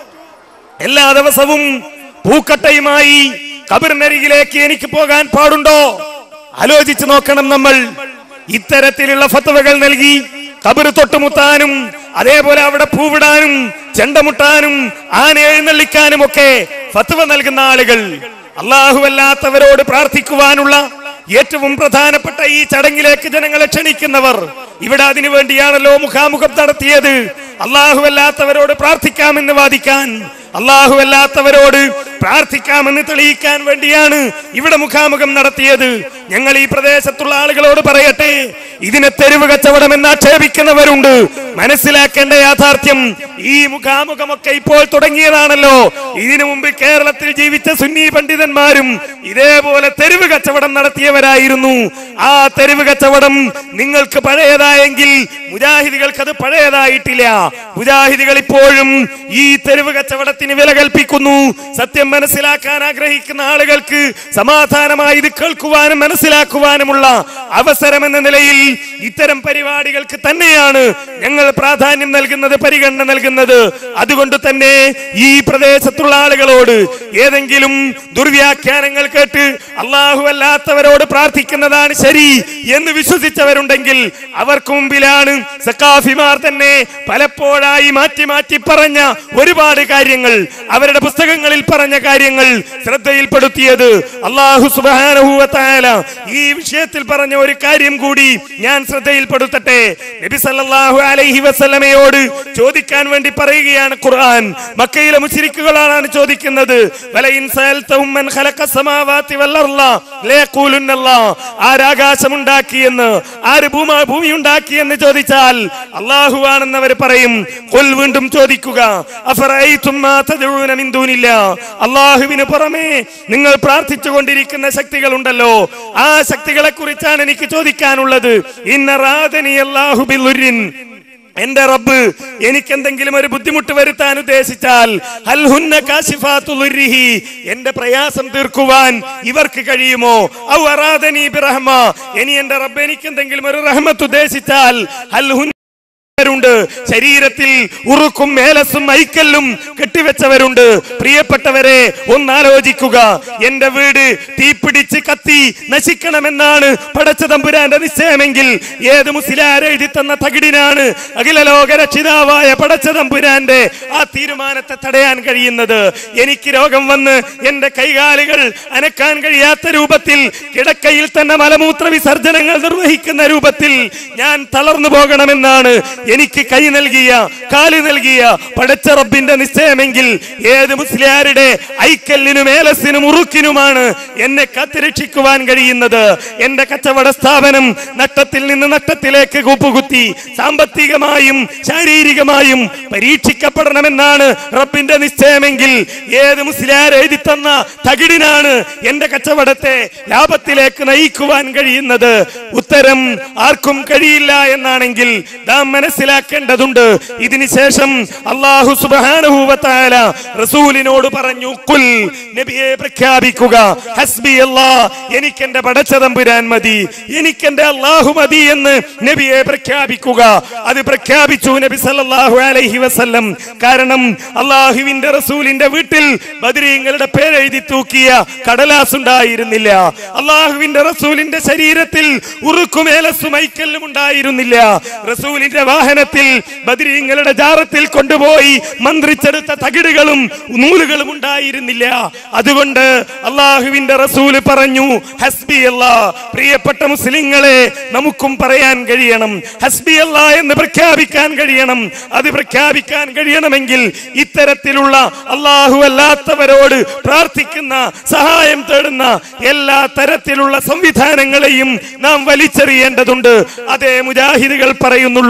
Speaker 1: എല്ലാ ദിവസവും പൂക്കട്ടയുമായി ഖബറിനരികിലേക്ക് എനിക്ക് പോകാൻ പാടുണ്ടോ? ആലോചിച്ചു നോക്കണം നമ്മൾ. ഇത്തരത്തിലുള്ള ഫത്വകൾ നൽകി ഖബർ തൊട്ടുമുത്താനും അതേപോലെ അവിടെ പൂവിടാനും ചെണ്ടമുട്ടാനും ആന എഴുന്നള്ളിക്കാനും ഒക്കെ ഫത്വ നൽകുന്ന ആളുകൾ, അല്ലാഹുവല്ലാത്തവരോട് പ്രാർത്ഥിക്കുവാനുള്ള ഏറ്റവും പ്രധാനപ്പെട്ട ഈ ചടങ്ങിലേക്ക് ജനങ്ങളെ ക്ഷണിക്കുന്നവർ, ഇവിടെ അതിനു വേണ്ടിയാണല്ലോ മുഖാമുഖം നടത്തിയത്. അല്ലാഹുവല്ലാത്തവരോട് പ്രാർത്ഥിക്കാമെന്ന് വാദിക്കാൻ, അല്ലാഹുവല്ലാത്തവരോട് പ്രാർത്ഥിക്കാമെന്ന് തെളിയിക്കാൻ വേണ്ടിയാണ് ഇവിടെ മുഖാമുഖം നടത്തിയത്. ഞങ്ങൾ ഈ പ്രദേശത്തുള്ള ആളുകളോട് പറയട്ടെ, ഇതിനെ തെരുവ് കച്ചവടം എന്ന് ആക്ഷേപിക്കുന്നവരുണ്ട്. മനസ്സിലാക്കേണ്ട യാഥാർത്ഥ്യം, ഈ മുഖാമുഖമൊക്കെ ഇപ്പോൾ തുടങ്ങിയതാണല്ലോ. ഇതിനു മുമ്പ് കേരളത്തിൽ ജീവിച്ച സുന്നി പണ്ഡിതന്മാരും ഇതേപോലെ തെരുവ് കച്ചവടം നടത്തിയവരായിരുന്നു. ആ തെരുവ് കച്ചവടം നിങ്ങൾക്ക് പഴയതായെങ്കിൽ മുജാഹിദികൾക്ക് അത് പഴയതായിട്ടില്ല. മുജാഹിദികൾ ഇപ്പോഴും ഈ തെരുവ് കച്ചവടത്തിന് വില കൽപ്പിക്കുന്നു. സത്യം മനസ്സിലാക്കാൻ ആഗ്രഹിക്കുന്ന ആളുകൾക്ക് സമാധാനമായി ഇത് കേൾക്കുവാനും മനസ്സിലാക്കുവാനുമുള്ള അവസരം എന്ന നിലയിൽ ഇത്തരം പരിപാടികൾക്ക് തന്നെയാണ് ഞങ്ങൾ പ്രാധാന്യം നൽകുന്നത്, പരിഗണന നൽകുന്നത്. അതുകൊണ്ട് തന്നെ ഈ പ്രദേശത്തുള്ള ആളുകളോട് ഏതെങ്കിലും ദുർവ്യാഖ്യാനങ്ങൾ കേട്ട് അല്ലാഹു അല്ലാത്തവരോട് പ്രാർത്ഥിക്കുന്നതാണ് ശരി എന്ന് വിശ്വസിച്ചവരുണ്ടെങ്കിൽ അവർക്ക് മുമ്പിലാണ് സഖാഫിമാർ തന്നെ പലപ്പോഴായി മാറ്റി മാറ്റി പറഞ്ഞ ഒരുപാട് കാര്യങ്ങൾ, അവരുടെ പുസ്തകങ്ങളിൽ പറഞ്ഞ കാര്യങ്ങൾ ശ്രദ്ധയിൽപ്പെടുത്തിയത്. അല്ലാഹു സുബ്ഹാനഹു വ തആല ഈ വിഷയത്തിൽ പറഞ്ഞ ഒരു കാര്യം കൂടി ഞാൻ ശ്രദ്ധയിൽപ്പെടുത്തട്ടെ. നബി സല്ലല്ലാഹു അലൈഹി വസല്ലമയോട് ചോദിക്കാൻ വേണ്ടി പറയുകയാണ് ഖുർആൻ. മക്കയിലെ മുശ്രിക്കുകളാണ് ചോദിക്കുന്നത്, വലയിൻ സഅൽതഹും മൻ ഖലഖസ് സമാവാതി വൽ അർള ലയഖൂലുന്ന അല്ലാഹ്, ആരാകാശം ഉണ്ടാക്കിയെന്ന്, ആര് ഭൂമി ഭൂമി ഉണ്ടാക്കിയെന്ന് ചോദിച്ചാൽ അല്ലാഹു ആണെന്ന് അവർ പറയും. ഖുൽ, വീണ്ടും ചോദിക്കുക, അഫറഅയ്തും മാ തദഊന മിൻ ദൂനില്ലാഹ്, അല്ലാഹുവിന് പുറമെ നിങ്ങൾ പ്രാർത്ഥിച്ചു കൊണ്ടിരിക്കുന്ന ശക്തികൾ ഉണ്ടല്ലോ, ആ ശക്തികളെ കുറിച്ചാണ് എനിക്ക് ചോദിക്കാനുള്ളത്. ഇന്ന റാദനി അല്ലാഹു ബിൽഉരിൻ, എന്റെ റബ്ബ് എനിക്ക് എന്തെങ്കിലും ഒരു ബുദ്ധിമുട്ട് വരുത്താൻ ഉദ്ദേശിച്ചാൽ ഹൽ ഹുന്ന കാശിഫാത്തുൽ ഉർരിഹി, എന്റെ പ്രയാസം തീർക്കുവാൻ ഇവർക്ക് കഴിയുമോ? ഔ അറാദനി ബിറഹ്മ, ഇനി എന്റെ റബ്ബ് എനിക്ക് എന്തെങ്കിലും ഒരു റഹ്മത്ത് ഉദ്ദേശിച്ചാൽ ഹൽ ഹുന്ന ണ്ട് ശരീരത്തിൽ ഉറുക്കും മേലസും ഐക്കല്ലും കെട്ടിവെച്ചവരുണ്ട്. പ്രിയപ്പെട്ടവരെ, ഒന്നാലോചിക്കുക. എന്റെ വീട് തീപിടിച്ച് കത്തി നശിക്കണമെന്നാണ് പടച്ച തമ്പുരാന്റെ നിശ്ചയമെങ്കിൽ ഏത് മുസ്ലിയാർ എഴുതി തന്ന തകിടിനാണ് അഖില ലോക രക്ഷിതാവായ പടച്ച തമ്പുരാന്റെ ആ തീരുമാനത്തെ തടയാൻ കഴിയുന്നത്? എനിക്ക് രോഗം വന്ന് എന്റെ കൈകാലുകൾ അനക്കാൻ കഴിയാത്ത രൂപത്തിൽ കിടക്കയിൽ തന്നെ മലമൂത്ര വിസർജനങ്ങൾ നിർവഹിക്കുന്ന രൂപത്തിൽ ഞാൻ തളർന്നു പോകണമെന്നാണ് എനിക്ക് കൈ നൽകിയ കാല് നൽകിയ പടച്ച റബ്ബിന്റെ നിശ്ചയമെങ്കിൽ ഏത് മുസ്ലിയാരുടെ ഐക്കല്ലിനും ഏലസിനും ഉറുക്കിനുമാണ് എന്നെ കാത്തുരക്ഷിക്കുവാൻ കഴിയുന്നത്? എന്റെ കച്ചവട സ്ഥാപനം നട്ടത്തിൽ നിന്ന് നട്ടത്തിലേക്ക് കൂപ്പുകുത്തി സാമ്പത്തികമായും ശാരീരികമായും പരീക്ഷിക്കപ്പെടണമെന്നാണ് റബ്ബിന്റെ നിശ്ചയമെങ്കിൽ ഏത് മുസ്ലിയാർ എഴുതി തന്ന തകിടിനാണ് എന്റെ കച്ചവടത്തെ ലാഭത്തിലേക്ക് നയിക്കുവാൻ കഴിയുന്നത്? ഉത്തരം ആർക്കും കഴിയില്ല എന്നാണെങ്കിൽ നാം മനസ്സിലാക്കേണ്ടതുണ്ട്. ഇതിനുശേഷം അല്ലാഹു സുബ്ഹാനഹു വ തആല റസൂലിനോട് പറഞ്ഞു, ഖുൽ, നബിയെ പ്രഖ്യാപിക്കുക, ഹസ്ബി അല്ലാഹ്, എനിക്ക് എന്റെ പടച്ച തമ്പുരാൻ മതി, എനിക്ക് എന്റെ അല്ലാഹു മതി എന്ന് നബിയെ പ്രഖ്യാപിക്കുക. അത് പ്രഖ്യാപിച്ചു നബി സല്ലല്ലാഹു അലൈഹി വസല്ലം. കാരണം അല്ലാഹുവിന്റെ റസൂലിന്റെ വീട്ടിൽ ബദരീങ്ങളുടെ പേരെഴുതി തൂക്കിയ കടലാസ് ഉണ്ടായിരുന്നില്ല. അല്ലാഹുവിന്റെ റസൂലിന്റെ ശരീരത്തിൽ ഉറുക്കും ഏലസും ഐക്കല്ലും ഉണ്ടായിരുന്നില്ല. റസൂലിന്റെ വാഹനത്തിൽ ബദരീങ്ങളുടെ ജാറത്തിൽ കൊണ്ടുപോയി മന്ത്രിച്ചെടുത്ത തകിടുകളും നൂലുകളും ഉണ്ടായിരുന്നില്ല. അതുകൊണ്ട് അല്ലാഹുവിന്റെ റസൂല് പറഞ്ഞു, ഹസ്ബി അല്ലാഹ്. പ്രിയപ്പെട്ട മുസ്ലിങ്ങളെ, നമുക്കും പറയാൻ കഴിയണം, ഹസ്ബി അല്ലാഹ് എന്ന് പ്രഖ്യാപിക്കാൻ കഴിയണം. അത് പ്രഖ്യാപിക്കാൻ കഴിയണമെങ്കിൽ ഇത്തരത്തിലുള്ള അല്ലാഹു അല്ലാത്തവരോട് പ്രാർത്ഥിക്കുന്ന, സഹായം തേടുന്ന എല്ലാ തരത്തിലുള്ള സംവിധാനങ്ങളെയും നാം വലിച്ചെറിയേണ്ടതുണ്ട്. അതേ മുജാഹിദുകൾ പറയുന്നുള്ളൂ.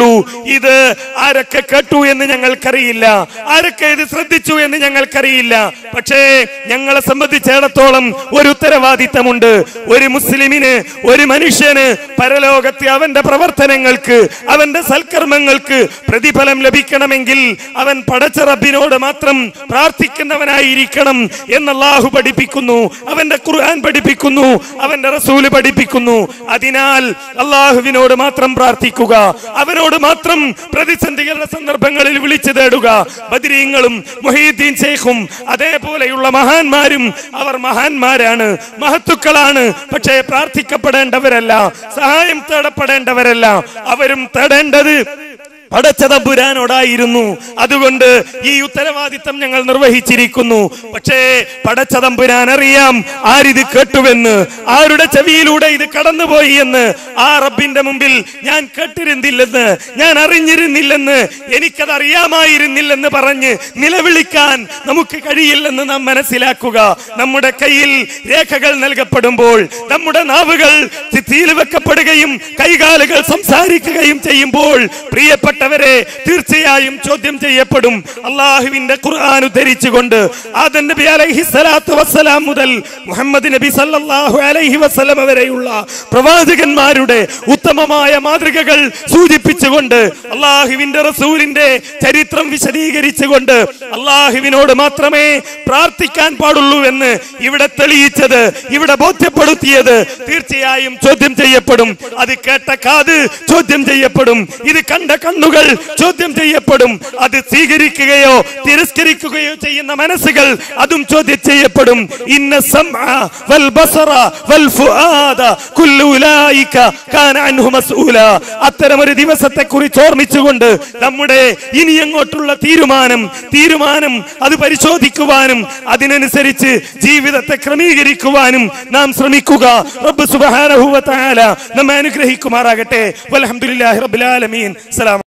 Speaker 1: ഇത് ആരൊക്കെ കേട്ടു എന്ന് ഞങ്ങൾക്കറിയില്ല, ആരൊക്കെ ഇത് ശ്രദ്ധിച്ചു എന്ന് ഞങ്ങൾക്കറിയില്ല. പക്ഷേ ഞങ്ങളെ സംബന്ധിച്ചിടത്തോളം ഒരു ഉത്തരവാദിത്തമുണ്ട്. ഒരു മുസ്ലിമിന്, ഒരു മനുഷ്യന് പരലോകത്തെ അവന്റെ പ്രവർത്തനങ്ങൾക്ക്, അവന്റെ സൽക്കർമ്മങ്ങൾക്ക് പ്രതിഫലം ലഭിക്കണമെങ്കിൽ അവൻ പടച്ച റബ്ബിനോട് മാത്രം പ്രാർത്ഥിക്കുന്നവനായിരിക്കണം എന്ന് അല്ലാഹു പഠിപ്പിക്കുന്നു, അവന്റെ ഖുർആൻ പഠിപ്പിക്കുന്നു, അവന്റെ റസൂല് പഠിപ്പിക്കുന്നു. അതിനാൽ അല്ലാഹുവിനോട് മാത്രം പ്രാർത്ഥിക്കുക, അവനോട് മാത്രം പ്രതിസന്ധികളുടെ സന്ദർഭങ്ങളിൽ വിളിച്ചു തേടുക. ബദരീങ്ങളും മുഹീദ്ദീൻ ശൈഖും അതേപോലെയുള്ള മഹാന്മാരും അവർ മഹാന്മാരാണ്, മഹത്തുക്കളാണ്. പക്ഷേ പ്രാർത്ഥിക്കപ്പെടേണ്ടവരല്ല, സഹായം തേടപ്പെടേണ്ടവരല്ല. അവരും തേടേണ്ടത് പടച്ചതമ്പുരാനോടായിരുന്നു. അതുകൊണ്ട് ഈ ഉത്തരവാദിത്തം ഞങ്ങൾ നിർവഹിച്ചിരിക്കുന്നു. പക്ഷേ പടച്ചതമ്പുരാൻ അറിയാം ആരിത് കേട്ടുവെന്ന്, ആരുടെ ചെവിയിലൂടെ ഇത് കടന്നുപോയി എന്ന്. ആ റബ്ബിന്റെ മുമ്പിൽ ഞാൻ കേട്ടിരുന്നില്ലെന്ന്, ഞാൻ അറിഞ്ഞിരുന്നില്ലെന്ന്, എനിക്കത് അറിയാമായിരുന്നില്ലെന്ന് പറഞ്ഞ് നിലവിളിക്കാൻ നമുക്ക് കഴിയില്ലെന്ന് നാം മനസ്സിലാക്കുക. നമ്മുടെ കയ്യിൽ രേഖകൾ നൽകപ്പെടുമ്പോൾ, നമ്മുടെ നാവുകൾ ചിത്തിയിൽ വെക്കപ്പെടുകയും കൈകാലുകൾ സംസാരിക്കുകയും ചെയ്യുമ്പോൾ പ്രിയപ്പെട്ട വരെ തീർച്ചയായും ചോദ്യം ചെയ്യപ്പെടും. അള്ളാഹുവിന്റെ ഖുർആൻ ഉദ്ധരിച്ചുകൊണ്ട് ആദം നബി അലൈഹി സ്വലാത്തു വസ്സലാം മുതൽ മുഹമ്മദ് നബി സല്ലല്ലാഹു അലൈഹി വസല്ലം വരെയുള്ള പ്രവാചകന്മാരുടെ ഉത്തമമായ മാതൃകകൾ സൂചിപ്പിച്ചുകൊണ്ട് അള്ളാഹുവിന്റെ റസൂലിന്റെ ചരിത്രം വിശദീകരിച്ചുകൊണ്ട് അള്ളാഹുവിനോട് മാത്രമേ പ്രാർത്ഥിക്കാൻ പാടുള്ളൂ എന്ന് ഇവിടെ തെളിയിച്ചത്, ഇവിടെ ബോധ്യപ്പെടുത്തിയത് തീർച്ചയായും ചോദ്യം ചെയ്യപ്പെടും. അത് കേട്ട കാത് ചോദ്യം ചെയ്യപ്പെടും, ഇത് കണ്ട കണ്ണുകൾ ചോദ്യം ചെയ്യപ്പെടും, അത് സ്വീകരിക്കുകയോ തിരസ്കരിക്കുകയോ ചെയ്യുന്ന മനസ്സുകൾ അതും ചോദ്യം ചെയ്യപ്പെടും. ഇന്ന സമഅ വൽ ബസറ വൽ ഫുആദ കുല്ലു ഉലൈക കാന അൻഹു മസ്ഊല. അത്തരമൊരു ദിവസത്തെ കുറിച്ച് ഓർമ്മിച്ചുകൊണ്ട് നമ്മുടെ ഇനി അങ്ങോട്ടുള്ള തീരുമാനം തീരുമാനം അത് പരിശോധിക്കുവാനും അതിനനുസരിച്ച് ജീവിതത്തെ ക്രമീകരിക്കുവാനും നാം ശ്രമിക്കുക. റബ്ബ് സുബ്ഹാനഹു വ തആല നമ്മെ അനുഗ്രഹിക്കുമാറാകട്ടെ. വൽഹംദുലില്ലാഹി റബ്ബിൽ ആലമീൻ. സലാം.